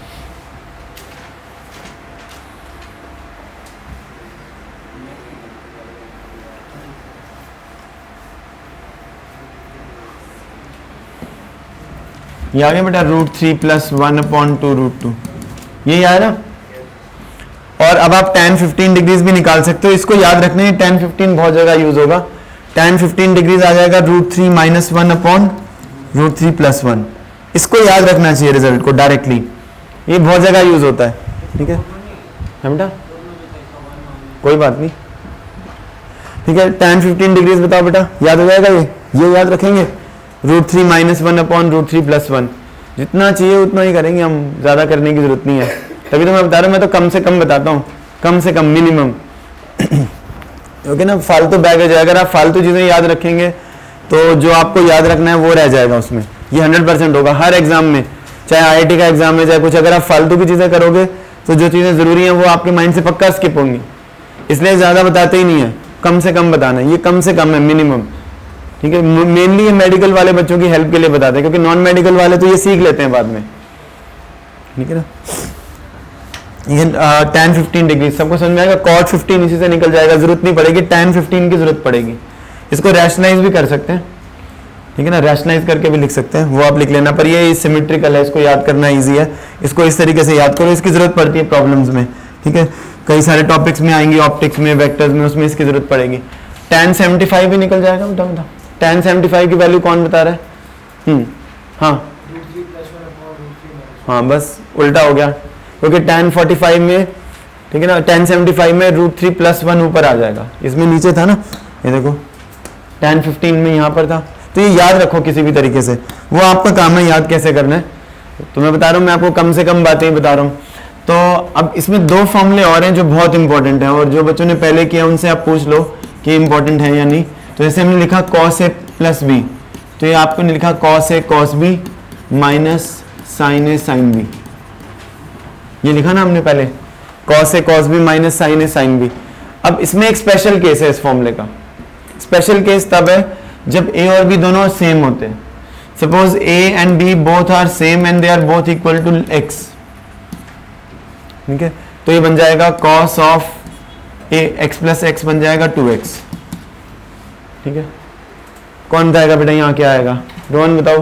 ये आ गया बेटा √3 + 1/2 √2, यही आया ना। और अब आप tan 15 डिग्रीज भी निकाल सकते हो, इसको याद रखना है, tan 15 बहुत जगह यूज होगा। tan 15 डिग्रीज आ जाएगा √3 - 1/√3 + 1, इसको याद रखना चाहिए रिजल्ट को डायरेक्टली, ये बहुत जगह यूज होता है, ठीक है बेटा, कोई बात नहीं, ठीक है। tan 15 डिग्रीज बताओ बेटा, याद हो जाएगा ये याद रखेंगे, √3 - 1/√3 + 1, जितना चाहिए उतना ही करेंगे हम, ज़्यादा करने की जरूरत नहीं है, तभी तो मैं बता रहा हूँ, मैं तो कम से कम बताता हूँ, कम से कम मिनिमम, ओके ना। फालतू बैगेज है, अगर आप फालतू चीज़ें याद रखेंगे तो जो आपको याद रखना है वो रह जाएगा उसमें, ये 100% होगा हर एग्जाम में, चाहे IIT का एग्जाम है चाहे कुछ, अगर आप फालतू की चीज़ें करोगे तो जो चीज़ें ज़रूरी हैं वो आपके माइंड से पक्का स्किप होंगी, इसलिए ज़्यादा बताते ही नहीं है, कम से कम बताना है, ये कम से कम है मिनिमम, ठीक है। मेनली ये मेडिकल वाले बच्चों की हेल्प के लिए बताते हैं, क्योंकि नॉन मेडिकल वाले तो ये सीख लेते हैं बाद में, ठीक है ना। ये tan 15 डिग्री सबको समझ में आएगा, cot 15 इसी से निकल जाएगा, जरूरत नहीं पड़ेगी, tan 15 की जरूरत पड़ेगी। इसको रैशनलाइज भी कर सकते हैं, ठीक है ना, रैशनलाइज करके भी लिख सकते हैं, वो आप लिख लेना, पर ये सिमेट्रिकल है, इसको याद करना ईजी है, इसको इस तरीके से याद करो, इसकी जरूरत पड़ती है प्रॉब्लम्स में, ठीक है, कई सारे टॉपिक्स में आएंगी, ऑप्टिक्स में, वेक्टर्स में, उसमें इसकी जरूरत पड़ेगी। tan 75 भी निकल जाएगा बेटा, बेटा tan 75 की वैल्यू कौन बता रहा है? हाँ बस उल्टा हो गया, क्योंकि tan 45 में, ठीक है ना, tan 75 में √3 + 1 ऊपर आ जाएगा, इसमें नीचे था ना, ये देखो tan 15 में यहाँ पर था, तो ये याद रखो किसी भी तरीके से, वो आपका काम है याद कैसे करना है, तो मैं बता रहा हूँ, मैं आपको कम से कम बातें बता रहा हूँ। तो अब इसमें 2 फॉर्मूले और हैं जो बहुत इंपॉर्टेंट है, और जो बच्चों ने पहले किया उनसे आप पूछ लो कि इंपॉर्टेंट है या नहीं। तो जैसे हमने लिखा cos A + b, तो ये आपको ने लिखा cos A cos b minus sin A sin b, ये लिखा ना हमने पहले, cos A cos b minus sin A sin b। अब इसमें एक स्पेशल केस है इस फॉर्मूले का, स्पेशल केस तब है जब a और b दोनों सेम होते हैं, suppose a and b both are same and they are both equal to x, ठीक है, तो ये बन जाएगा cos of a x + x बन जाएगा 2x, ठीक है। कौन बताएगा बेटा यहाँ क्या आएगा, रोहन बताओ,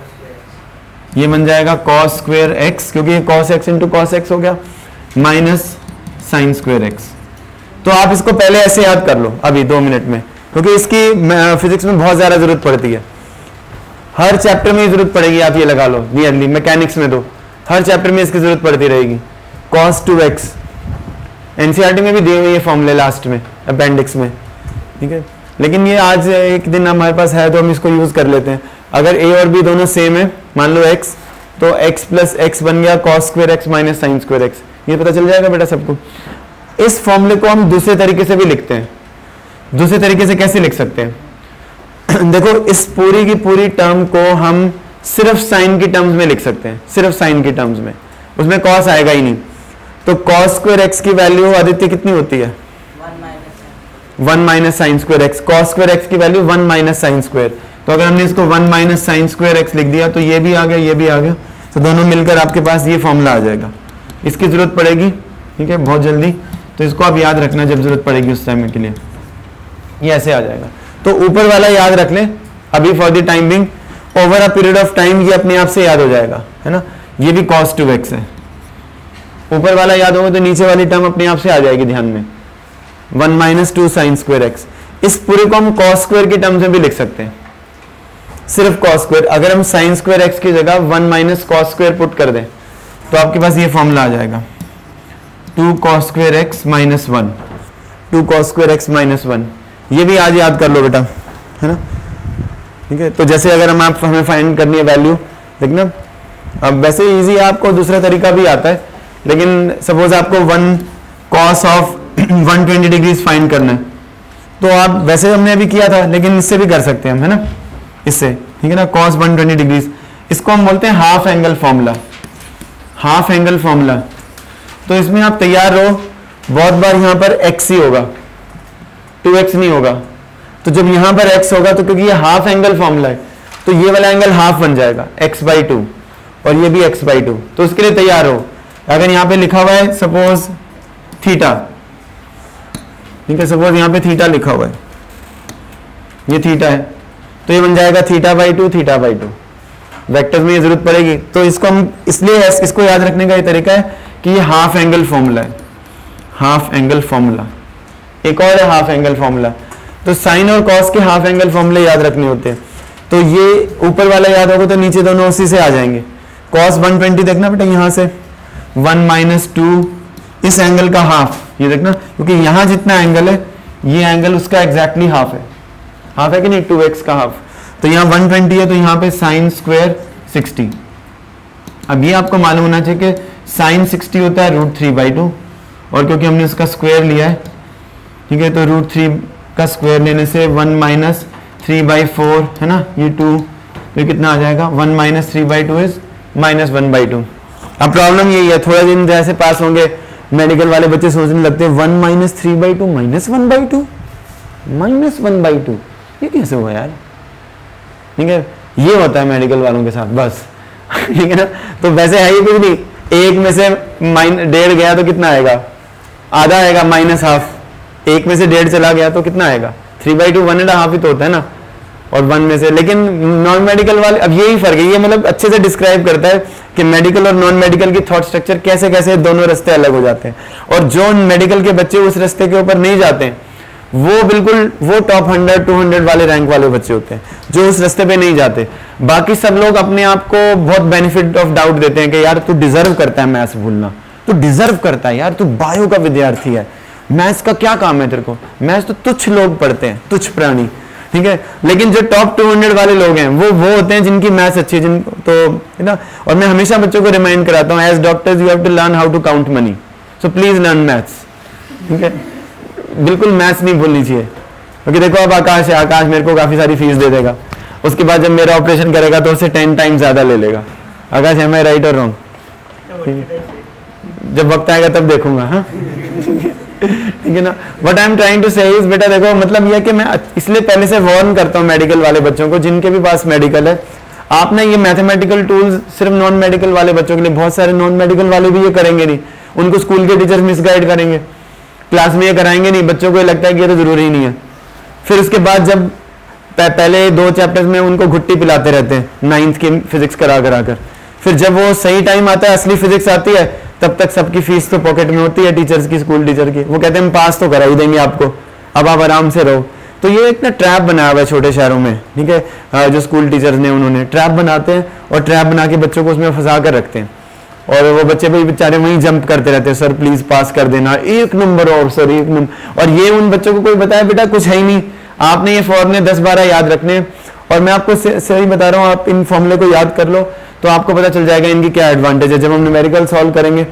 ये बन जाएगा cos² x, क्योंकि ये cos x × cos x हो गया, माइनस sin² x। तो आप इसको पहले ऐसे याद कर लो अभी 2 मिनट में, क्योंकि इसकी फिजिक्स में बहुत ज़्यादा जरूरत पड़ती है, हर चैप्टर में जरूरत पड़ेगी, आप ये लगा लो, नियरली मैकेनिक्स में तो हर चैप्टर में इसकी जरूरत पड़ती रहेगी। cos 2x NCERT में भी दिए हुए ये फॉर्मूले लास्ट में अपेंडिक्स में, ठीक है, लेकिन ये आज एक दिन हमारे पास है तो हम इसको यूज कर लेते हैं। अगर a और b दोनों सेम है, मान लो x, तो x + x बन गया cos² x minus sin² x, ये पता चल जाएगा बेटा सबको। इस फॉर्मूले को हम दूसरे तरीके से भी लिखते हैं, दूसरे तरीके से कैसे लिख सकते हैं देखो, इस पूरी की पूरी टर्म को हम सिर्फ साइन की टर्म्स में लिख सकते हैं, सिर्फ साइन की टर्म्स में, उसमें cos आएगा ही नहीं। तो cos² x की वैल्यू आदित्य कितनी होती है? 1 minus sin² x, cos² x की वैल्यू 1 माइनस sin²। तो अगर हमने इसको 1 माइनस sin² x लिख दिया तो ये भी आ गया, ये भी आ गया, तो दोनों मिलकर आपके पास ये फॉर्मूला आ जाएगा। इसकी जरूरत पड़ेगी, ठीक है, बहुत जल्दी, तो इसको आप याद रखना जब जरूरत पड़ेगी उस टाइम के लिए, ये ऐसे आ जाएगा। तो ऊपर वाला याद रख लें अभी for the time being, over a period of time ये अपने आप से याद हो जाएगा, है ना। ये भी cos 2x है, ऊपर वाला याद होगा तो नीचे वाली टर्म अपने आप से आ जाएगी ध्यान में, 1 माइनस 2 sin² x। इस पूरे को हम cos² की टर्म्स में भी लिख सकते हैं, सिर्फ cos²। अगर हम sin² x की जगह 1 माइनस cos² पुट कर दें तो आपके पास ये फॉर्मूला आ जाएगा, 2 cos² x minus 1, 2 cos² x minus 1। ये भी आज याद कर लो बेटा, है ना, ठीक है। तो जैसे अगर हमें फाइंड करनी है वैल्यू, देखना अब वैसे इजी है, आपको दूसरा तरीका भी आता है, लेकिन सपोज आपको 1 cos ऑफ 120 डिग्रीज फाइंड करना है, तो आप वैसे हमने अभी किया था, लेकिन इससे भी कर सकते हैं हम, है ना, इससे, ठीक है ना, cos 120 डिग्रीज, इसको हम बोलते हैं half angle formula, half angle formula. तो इसमें आप तैयार रहो, बहुत बार यहाँ पर x ही होगा, 2x नहीं होगा, तो जब यहाँ पर x होगा तो क्योंकि ये हाफ एंगल फॉर्मूला है तो ये वाला एंगल हाफ बन जाएगा x/2, और ये भी x/2। तो उसके लिए तैयार हो। अगर यहाँ पे लिखा हुआ है सपोज थीटा, ठीक है, सपोज यहाँ पे थीटा लिखा हुआ है, ये थीटा है, तो ये बन जाएगा θ/2 θ/2। वेक्टर्स में ये जरूरत पड़ेगी, तो इसको हम इसलिए इसको याद रखने का ये तरीका है कि ये हाफ एंगल फॉर्मूला है, हाफ एंगल फॉर्मूला। एक और है हाफ एंगल फॉर्मूला, तो साइन और कॉस के हाफ एंगल फॉर्मूले याद रखने होते हैं। तो ये ऊपर वाला याद होगा तो नीचे दोनों उसी से आ जाएंगे। कॉस 120 देखना बेटा, यहाँ से 1 - 2 इस एंगल का हाफ, ये देखना, क्योंकि यहाँ जितना एंगल है ये एंगल उसका एग्जैक्टली हाफ है, हाफ है कि नहीं, 2x का हाफ। तो यहाँ 120 है, तो यहाँ पे साइन स्क्वायर 60। अब ये आपको मालूम होना चाहिए कि साइन 60 होता है √3/2, और क्योंकि हमने उसका स्क्वायर लिया है, ठीक है, तो √3 का स्क्वायर लेने से 1 - 3/4 है ना, ये 2, तो कितना आ जाएगा 1 - 3/2 इज -1/2। अब प्रॉब्लम यही है, थोड़ा दिन जैसे पास होंगे मेडिकल वाले बच्चे सोचने लगते हैं 1 - 3/2 -1/2 -1/2 ये कैसे हुआ यार, ठीक है, ये होता है मेडिकल वालों के साथ बस, ठीक है ना। तो वैसे है ही कुछ नहीं, एक में से डेढ़ गया तो कितना आएगा, आधा आएगा, -1/2। एक में से डेढ़ चला गया तो कितना आएगा 3/2, 1.5 ही तो होता है ना, और 1 में से। लेकिन नॉन मेडिकल वाले, अब यही फर्क है, ये मतलब अच्छे से डिस्क्राइब करता है कि मेडिकल और नॉन मेडिकल की थॉट स्ट्रक्चर कैसे कैसे दोनों रास्ते अलग हो जाते हैं। और जो मेडिकल के बच्चे उस रास्ते के ऊपर नहीं जाते हैं वो बिल्कुल वो टॉप 100-200 वाले रैंक वाले बच्चे होते हैं जो उस रास्ते पे नहीं जाते। बाकी सब लोग अपने आप को बहुत बेनिफिट ऑफ डाउट देते हैं कि यार तू डिजर्व करता है मैथ्स भूलना, तू डिजर्व करता है यार, तू बायो का विद्यार्थी है, मैथ्स का क्या काम है तेरे को, मैथ्स तो तुच्छ लोग पढ़ते हैं, तुच्छ प्राणी, ठीक है। लेकिन जो टॉप 200 वाले लोग हैं वो होते हैं जिनकी मैथ्स अच्छी है, जिन तो है ना। और मैं हमेशा बच्चों को रिमाइंड कराता हूँ, as doctors you have to learn how to count money, so please learn maths, ठीक है। बिल्कुल मैथ्स नहीं भूलनी चाहिए, क्योंकि देखो अब आकाश है, आकाश मेरे को काफी सारी फीस दे देगा, उसके बाद जब मेरा ऑपरेशन करेगा तो उससे 10 टाइम्स ज्यादा ले लेगा। आकाश है मैं राइट और रॉन्ग, जब वक्त आएगा तब देखूंगा, हाँ ठीक है ना। What I am trying to say is, बेटा देखो मतलब यह कि मैं इसलिए पहले से वार्न करता हूँ मेडिकल वाले बच्चों को, जिनके भी पास मेडिकल है, आपने ये मैथमेटिकल टूल्स सिर्फ नॉन मेडिकल वाले बच्चों के लिए, बहुत सारे नॉन मेडिकल वाले भी ये करेंगे नहीं, उनको स्कूल के टीचर्स मिसगाइड करेंगे, क्लास में ये कराएंगे नहीं, बच्चों को ये लगता है कि ये तो जरूरी नहीं है। फिर उसके बाद जब पहले 2 चैप्टर्स में उनको घुट्टी पिलाते रहते हैं 9th की फिजिक्स करा कर, फिर जब वो सही टाइम आता है, असली फिजिक्स आती है, तब तक सबकी फीस तो पॉकेट में होती है टीचर्स की, स्कूल टीचर की, वो कहते हैं हम पास तो करा ही देंगे आपको, अब आप आराम से रहो। तो ये एक ना ट्रैप बनाया हुआ है छोटे शहरों में, ठीक है, जो स्कूल टीचर्स ने उन्होंने ट्रैप बनाते हैं और ट्रैप बना के बच्चों को उसमें फंसा कर रखते हैं, और वो बच्चे भी बेचारे वहीं जंप करते रहते हैं, सर प्लीज पास कर देना, 1 नंबर और सर 1 नंबर। और ये उन बच्चों को कोई बताया बेटा कुछ है ही नहीं, आपने ये फॉर्मूले 10-12 याद रखने, और मैं आपको सही बता रहा हूँ, आप इन फॉर्मूले को याद कर लो तो आपको पता चल जाएगा इनकी क्या एडवांटेज है। जब हम न्यूमेरिकल सॉल्व करेंगे,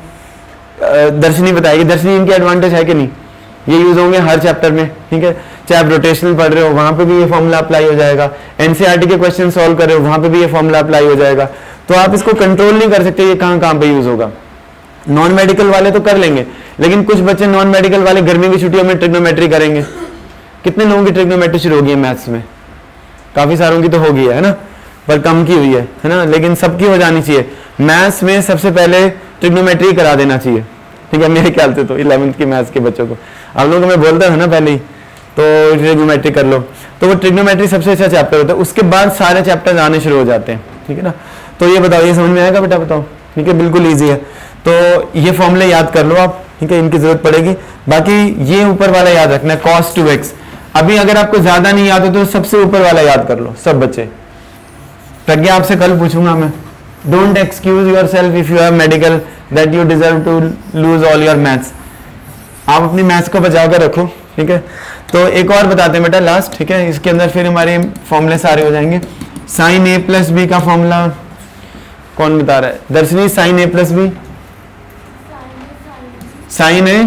दर्शनी बताएगी, दर्शनी इनकी एडवांटेज है कि नहीं, ये यूज होंगे हर चैप्टर में, ठीक है। चाहे आप रोटेशनल पढ़ रहे हो वहां पे भी ये फॉर्मूला अप्लाई हो जाएगा, एनसीईआरटी के क्वेश्चन सॉल्व कर रहे हो वहां पे भी ये फॉर्मूला अप्लाई हो जाएगा। तो आप इसको कंट्रोल नहीं कर सकते ये कहां पे यूज होगा। नॉन मेडिकल वाले तो कर लेंगे, लेकिन कुछ बच्चे नॉन मेडिकल वाले गर्मी की छुट्टियों में ट्रिग्नोमेट्री करेंगे। कितने लोगों की ट्रिग्नोमेट्री शुरू होगी है मैथ्स में, काफी सारों की तो होगी है ना, पर कम की हुई है ना, लेकिन सबकी हो जानी चाहिए। मैथ्स में सबसे पहले ट्रिग्नोमेट्री करा देना चाहिए, ठीक है, मेरे ख्याल से तो 11th की मैथ्स के बच्चों को। आप लोगों को मैं बोलता था ना पहले ही, तो ट्रिग्नोमेट्री कर लो, तो वो ट्रिग्नोमेट्री सबसे अच्छा चैप्टर होता है, उसके बाद सारे चैप्टर्स आने शुरू हो जाते हैं, ठीक है ना। तो ये बताओ, ये समझ में आएगा बेटा, बताओ, ठीक है, बिल्कुल ईजी है। तो ये फॉर्मूले याद कर लो आप, ठीक है, इनकी जरूरत पड़ेगी। बाकी ये ऊपर वाला याद रखना है, cos 2x। अभी अगर आपको ज्यादा नहीं याद हो तो सबसे ऊपर वाला याद कर लो सब बच्चे। प्रज्ञा आपसे कल पूछूंगा मैं, don't excuse yourself if you have medical that you deserve to lose all your maths. आप अपनी मैथ्स को बचा कर रखो, ठीक है। तो एक और बताते हैं बेटा लास्ट, ठीक है, इसके अंदर फिर हमारे फॉर्मूले सारे हो जाएंगे। साइन a प्लस बी का फॉर्मूला कौन बता रहा है? Darshani, sine a plus B, sine A,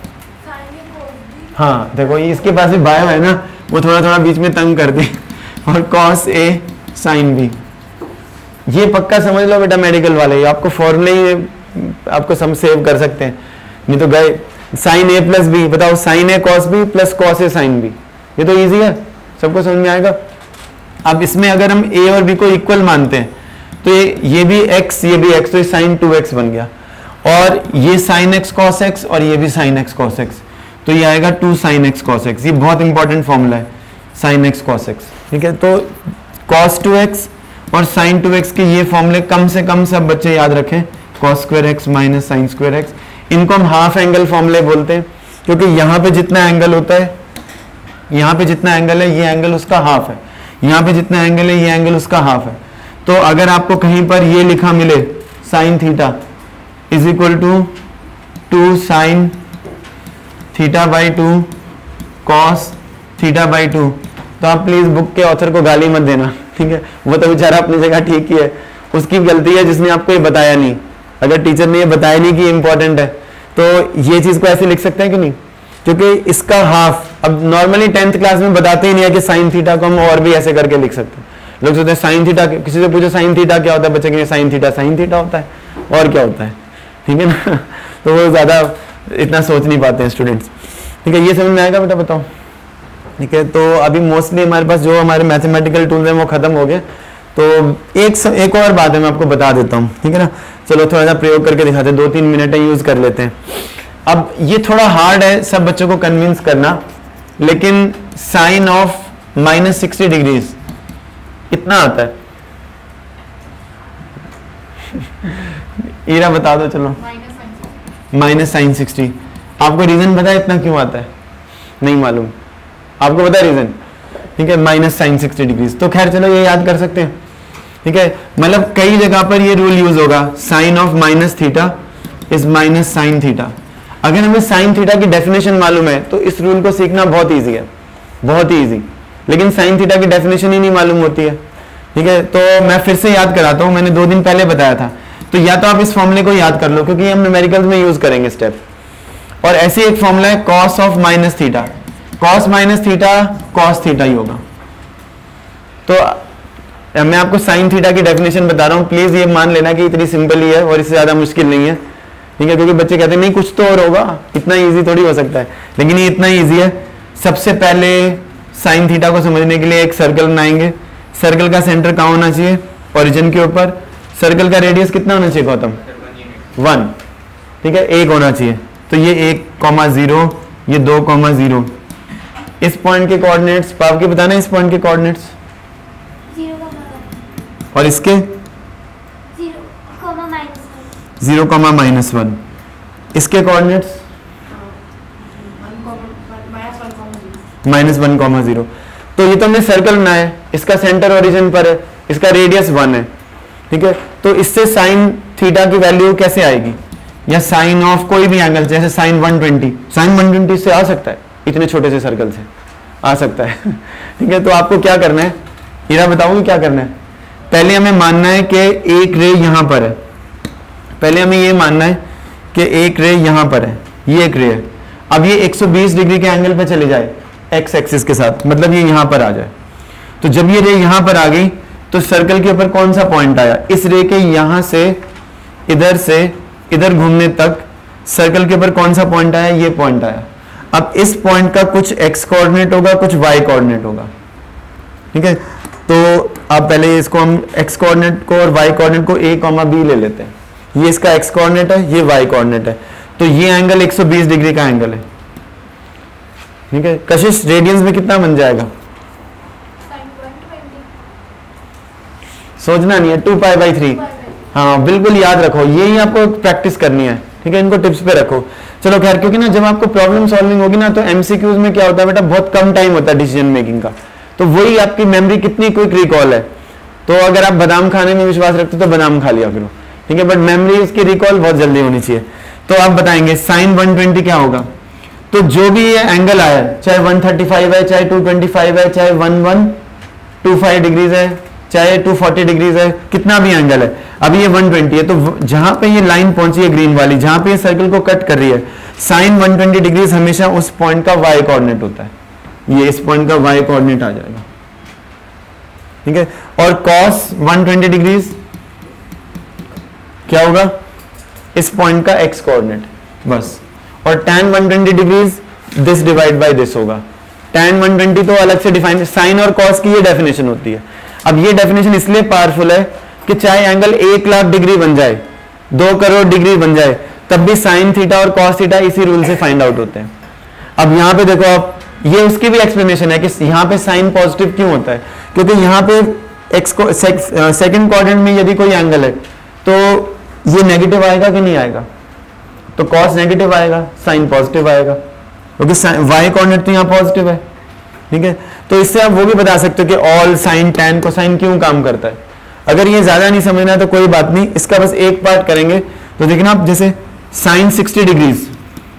हाँ देखो ये इसके पास भी बायो है ना, वो थोड़ा थोड़ा बीच में तंग कर दे, और कॉस ए साइन बी, ये पक्का समझ लो बेटा मेडिकल वाले, आपको फॉर्मूले ही आपको सम सेव कर सकते हैं, नहीं तो गए। साइन ए प्लस बी, बताओ sine A cos B plus cos A sine B, ये तो इजी है, सबको समझ में आएगा। अब इसमें अगर हम ए और बी को इक्वल मानते हैं तो ये भी x ये भी x, तो ये साइन 2x बन गया, और ये साइन x cos x और ये भी साइन x cos x, तो ये आएगा 2 sin x cos x। ये बहुत इंपॉर्टेंट फॉर्मूला है sin x cos x, ठीक है। तो cos 2x और sin 2x के ये फॉर्मूले कम से कम सब बच्चे याद रखें, cos square x minus sin square x। इनको हम हाफ एंगल फॉर्मूले बोलते हैं, क्योंकि यहाँ पे जितना एंगल होता है, यहाँ पे जितना एंगल है ये एंगल उसका हाफ है, यहाँ पे जितना एंगल है ये एंगल उसका हाफ है। तो अगर आपको कहीं पर ये लिखा मिले sine theta is equal to 2 sine theta by 2 cos theta by 2, तो आप प्लीज बुक के ऑथर को गाली मत देना, ठीक है। वो तो बेचारा अपनी जगह ठीक ही है, उसकी गलती है जिसने आपको ये बताया नहीं। अगर टीचर ने ये बताया नहीं कि इंपॉर्टेंट है, तो ये चीज को ऐसे लिख सकते हैं कि नहीं, क्योंकि इसका हाफ, अब नॉर्मली 10th क्लास में बताते ही नहीं है कि साइन थीटा को हम और भी ऐसे करके लिख सकते हैं। लोग सोचते हैं साइन थीटा, किसी से पूछो साइन थीटा क्या होता है, बच्चे के साइन थीटा होता है, और क्या होता है, ठीक है ना। तो वो ज्यादा इतना सोच नहीं पाते हैं स्टूडेंट्स, ठीक है। ये समझ में आएगा बेटा, बताओ, ठीक है। तो अभी मोस्टली हमारे पास जो हमारे मैथमेटिकल टूल्स हैं वो खत्म हो गए। तो एक और बात है मैं आपको बता देता हूँ, ठीक है ना। चलो थोड़ा सा प्रयोग करके दिखाते हैं, 2-3 मिनट यूज कर लेते हैं। अब ये थोड़ा हार्ड है सब बच्चों को कन्विंस करना, लेकिन साइन ऑफ -60 डिग्रीज कितना आता है? ईरा बता दो, चलो। -sin60। आपको रीजन पता है इतना क्यों आता है? नहीं मालूम, आपको पता है रीजन, ठीक है, -sin60 डिग्रीज। तो खैर चलो ये याद कर सकते हैं, ठीक है। मतलब कई जगह पर ये रूल यूज होगा, sine of -theta is -sin theta. अगर हमें साइन थीटा की डेफिनेशन मालूम है तो इस रूल को सीखना बहुत ईजी है, बहुत ही ईजी। लेकिन साइन थीटा की डेफिनेशन ही नहीं मालूम होती है, ठीक है। तो मैं फिर से याद कराता हूं, मैंने 2 दिन पहले बताया था। तो या तो आप इस फॉर्मूले को याद कर लो, क्योंकि हम न्यूमेरिकल्स में यूज करेंगे स्टेप। और ऐसे एक फॉर्मूला है cos of -theta, cos -theta cos theta ही होगा। तो मैं आपको साइन थीटा की डेफिनेशन बता रहा हूं, प्लीज ये मान लेना कि इतनी सिंपल ही है और इससे ज्यादा मुश्किल नहीं है, ठीक है। क्योंकि बच्चे कहते हैं नहीं कुछ तो और होगा, इतना इजी थोड़ी हो सकता है, लेकिन ये इतना इजी है। सबसे पहले साइन थीटा को समझने के लिए एक सर्कल बनाएंगे। सर्कल का सेंटर कहाँ होना चाहिए? ओरिजिन के ऊपर। सर्कल का रेडियस कितना होना चाहिए गौतम? 1, ठीक है, 1 होना चाहिए। तो ये 1,0, ये 2,0। इस पॉइंट के कोऑर्डिनेट्स पाव के बताना, इस पॉइंट के कोऑर्डिनेट्स 0, और इसके 0,-1। इसके कोऑर्डिनेट्स -1,0। तो ये तो हमने सर्कल बनाया है, इसका सेंटर ओरिजिन पर है, इसका रेडियस 1 है, ठीक है। तो इससे साइन थीटा की वैल्यू कैसे आएगी? या साइन ऑफ कोई भी एंगल, जैसे साइन 120, साइन 120 से आ सकता है, इतने छोटे से सर्कल से आ सकता है, ठीक है। तो आपको क्या करना है, हीरा बताओगे क्या करना है? पहले हमें मानना है कि एक रे यहां पर है, पहले हमें ये मानना है कि एक रे यहां पर है, ये एक रे है। अब ये 120 डिग्री के एंगल पे चले जाए एक्स एक्सिस के साथ, मतलब ये यहां पर आ जाए। तो जब ये रे यहां पर आ गई तो सर्कल के ऊपर कौन सा पॉइंट आया? इस रे के यहां से इधर घूमने तक सर्कल के ऊपर कौन सा पॉइंट आया? ये पॉइंट आया। अब इस पॉइंट का कुछ एक्स कोऑर्डिनेट होगा, कुछ वाई कोऑर्डिनेट होगा, ठीक है। तो अब पहले इसको हम एक्स कोऑर्डिनेट को और वाई कोऑर्डिनेट को a, b ले लेते हैं। ये इसका एक्स कोऑर्डिनेट है, ये वाई कोऑर्डिनेट है। तो ये एंगल 120 डिग्री का एंगल है, ठीक है। कशिश रेडियंस में कितना बन जाएगा? सोचना नहीं है, 2π/3। हाँ बिल्कुल याद रखो, यही आपको प्रैक्टिस करनी है, ठीक है। इनको टिप्स पे रखो। चलो खैर, क्योंकि ना जब आपको प्रॉब्लम सॉल्विंग होगी ना, तो एमसीक्यूज में क्या होता है बेटा, बहुत कम टाइम होता है डिसीजन मेकिंग का। तो वही आपकी मेमोरी कितनी क्विक रिकॉल है। तो अगर आप बादाम खाने में विश्वास रखते हो तो बादाम खा लिया करो, ठीक है। बट मेमोरी उसकी रिकॉल बहुत जल्दी होनी चाहिए। तो आप बताएंगे साइन 120 क्या होगा? तो जो भी ये एंगल आया, चाहे 135 है, चाहे 225 है, चाहे 1125 डिग्रीज है, चाहे 240 डिग्रीज है, कितना भी एंगल है, अभी ये 120 है। तो जहां पे ये लाइन पहुंची है ग्रीन वाली, जहां पे ये सर्कल को कट कर रही है, साइन 120 डिग्रीज हमेशा उस पॉइंट का वाई कोऑर्डिनेट होता है। ये इस पॉइंट का वाई कोऑर्डिनेट आ जाएगा, ठीक है। और कॉस 120 डिग्रीज क्या होगा? इस पॉइंट का एक्स कोऑर्डिनेट, बस। और tan 120 degrees this divide by this होगा। tan 120 तो अलग से डिफाइन, साइन और कॉस की ये डेफिनेशन होती है। अब ये डेफिनेशन इसलिए पावरफुल है कि चाहे एंगल 1,00,000 डिग्री बन जाए, 2 करोड़ डिग्री बन जाए, तब भी साइन थीटा और कॉस थीटा इसी रूल से फाइंड आउट होते हैं। अब यहाँ पे देखो आप, ये उसकी भी एक्सप्लेनेशन है कि यहाँ पे साइन पॉजिटिव क्यों होता है, क्योंकि यहाँ पे एक्स को सेकंड क्वाड्रेंट में यदि कोई एंगल है तो ये नेगेटिव आएगा कि नहीं आएगा, तो कॉस नेगेटिव आएगा, साइन पॉजिटिव आएगा, क्योंकि वाई कोऑर्डिनेट तो यहाँ पॉजिटिव है। ठीक है, तो इससे आप वो भी बता सकते हो कि ऑल साइन टैन कोसाइन क्यों काम करता है। अगर ये ज्यादा नहीं समझना है तो कोई बात नहीं, इसका बस एक पार्ट करेंगे। तो देखना आप, जैसे साइन 60 डिग्रीज,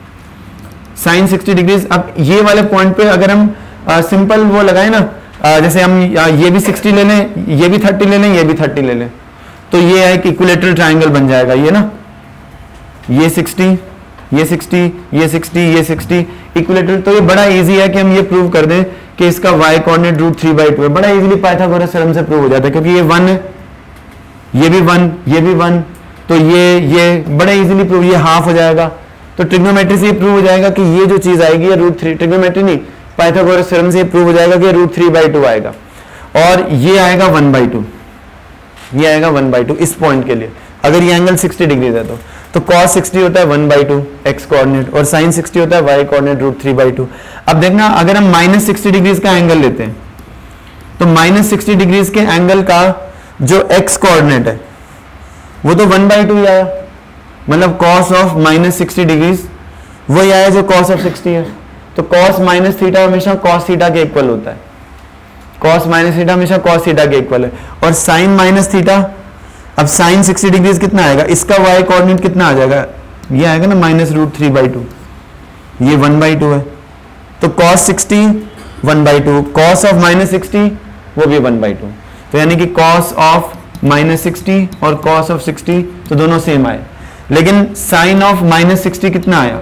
साइन 60 डिग्रीज, अब ये वाले पॉइंट पे अगर हम सिंपल वो लगाए ना, जैसे हम ये भी 60 ले लें, ये भी 30 ले लें, ये भी 30 ले लें, तो ये है कि इक्विलेटरल ट्रायंगल बन जाएगा ये ना, ये 60, ये 60, ये 60, ये 60 इक्विलेटरल। तो ये बड़ा इजी है कि हम ये प्रूव कर दें कि इसका y कोऑर्डिनेट √3/2 है। बड़ा इजीली पाइथागोरस थ्योरम से प्रूव हो जाता है, क्योंकि ये 1 है, ये भी 1, ये भी 1, तो ये बड़ा इजीली प्रूव, ये हाफ हो जाएगा। तो ट्रिग्नोमेट्री से ये प्रूव हो जाएगा कि ये जो चीज आएगी ये √3, ट्रिग्नोमेट्री नहीं, पाइथागोरस थ्योरम से प्रूव हो जाएगा कि √3/2 आएगा, और ये आएगा 1/2, ये आएगा 1/2 इस पॉइंट के लिए, अगर ये एंगल 60 डिग्री है तो cos 60 होता है 1/2 x कोऑर्डिनेट, और sin 60 होता है y कोऑर्डिनेट √3/2। अब देखना, अगर हम -60 डिग्रीज का एंगल लेते हैं तो -60 डिग्रीज के एंगल का जो x कोऑर्डिनेट है वो तो 1/2 ही आया, मतलब cos ऑफ -60 डिग्रीज वही आया जो cos ऑफ 60 है। तो cos माइनस थीटा हमेशा cos थीटा के इक्वल होता है, cos माइनस थीटा हमेशा cos थीटा के इक्वल है, और sin माइनस थीटा, अब sin 60 डिग्रीज कितना आएगा, इसका y कोऑर्डिनेट कितना आ जाएगा, ये आएगा ना -√3/2, ये 1/2 है, तो cos 60 1/2, cos ऑफ -60 वो भी 1/2, तो यानी कि cos ऑफ -60 और cos ऑफ 60 तो दोनों सेम आए, लेकिन sin ऑफ -60 कितना आया,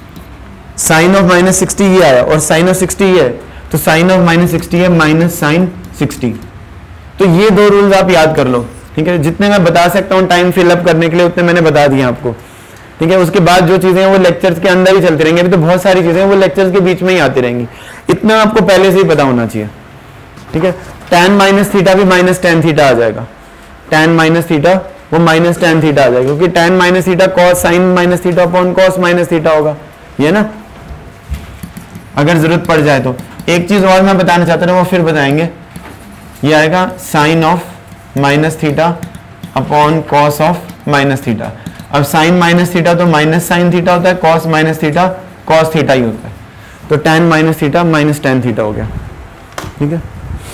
sin ऑफ -60 ये आया, और sin ऑफ 60 ये है, तो sin ऑफ -60 है -sin 60। तो ये दो रूल्स आप याद कर लो, ठीक है, जितने मैं बता सकता हूँ टाइम फिल अप करने के लिए उतने मैंने बता दिए आपको। ठीक है, उसके बाद जो चीजें हैं वो लेक्चर्स के अंदर ही चलती रहेंगी, अभी तो बहुत सारी चीजें वो लेक्चर्स के बीच में ही आती रहेंगी, इतना आपको पहले से ही पता होना चाहिए। ठीक है, tan -θ भी -tan θ आ जाएगा, tan -θ वो -tan θ आ जाएगा, क्योंकि tan -θ cos sin -θ upon cos -θ होगा, ये ना, अगर जरूरत पड़ जाए तो। एक चीज और मैं बताना चाहता हूँ, वो फिर बताएंगे, ये आएगा sin of -θ upon cos of -θ। अब sin -θ तो -sin θ होता है, cos -θ cos θ ही होता है, तो tan -θ -tan θ हो गया। ठीक है,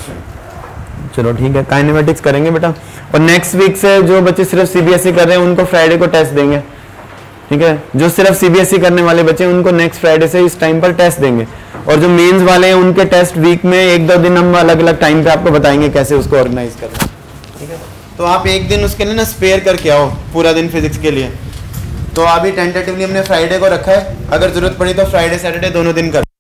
चलो ठीक है, काइनेमेटिक्स करेंगे बेटा, और नेक्स्ट वीक से जो बच्चे सिर्फ सीबीएसई कर रहे हैं उनको फ्राइडे को टेस्ट देंगे। ठीक है, जो सिर्फ सीबीएसई करने वाले बच्चे उनको नेक्स्ट फ्राइडे से इस टाइम पर टेस्ट देंगे, और जो मेंस वाले हैं उनके टेस्ट वीक में 1-2 दिन हम अलग अलग टाइम पे आपको बताएंगे कैसे उसको ऑर्गेनाइज करना है। ठीक है, तो आप एक दिन उसके लिए ना स्पेयर करके आओ पूरा दिन फिजिक्स के लिए। तो अभी टेंटेटिवली हमने फ्राइडे को रखा है, अगर जरूरत पड़ी तो फ्राइडे सैटरडे दोनों दिन कर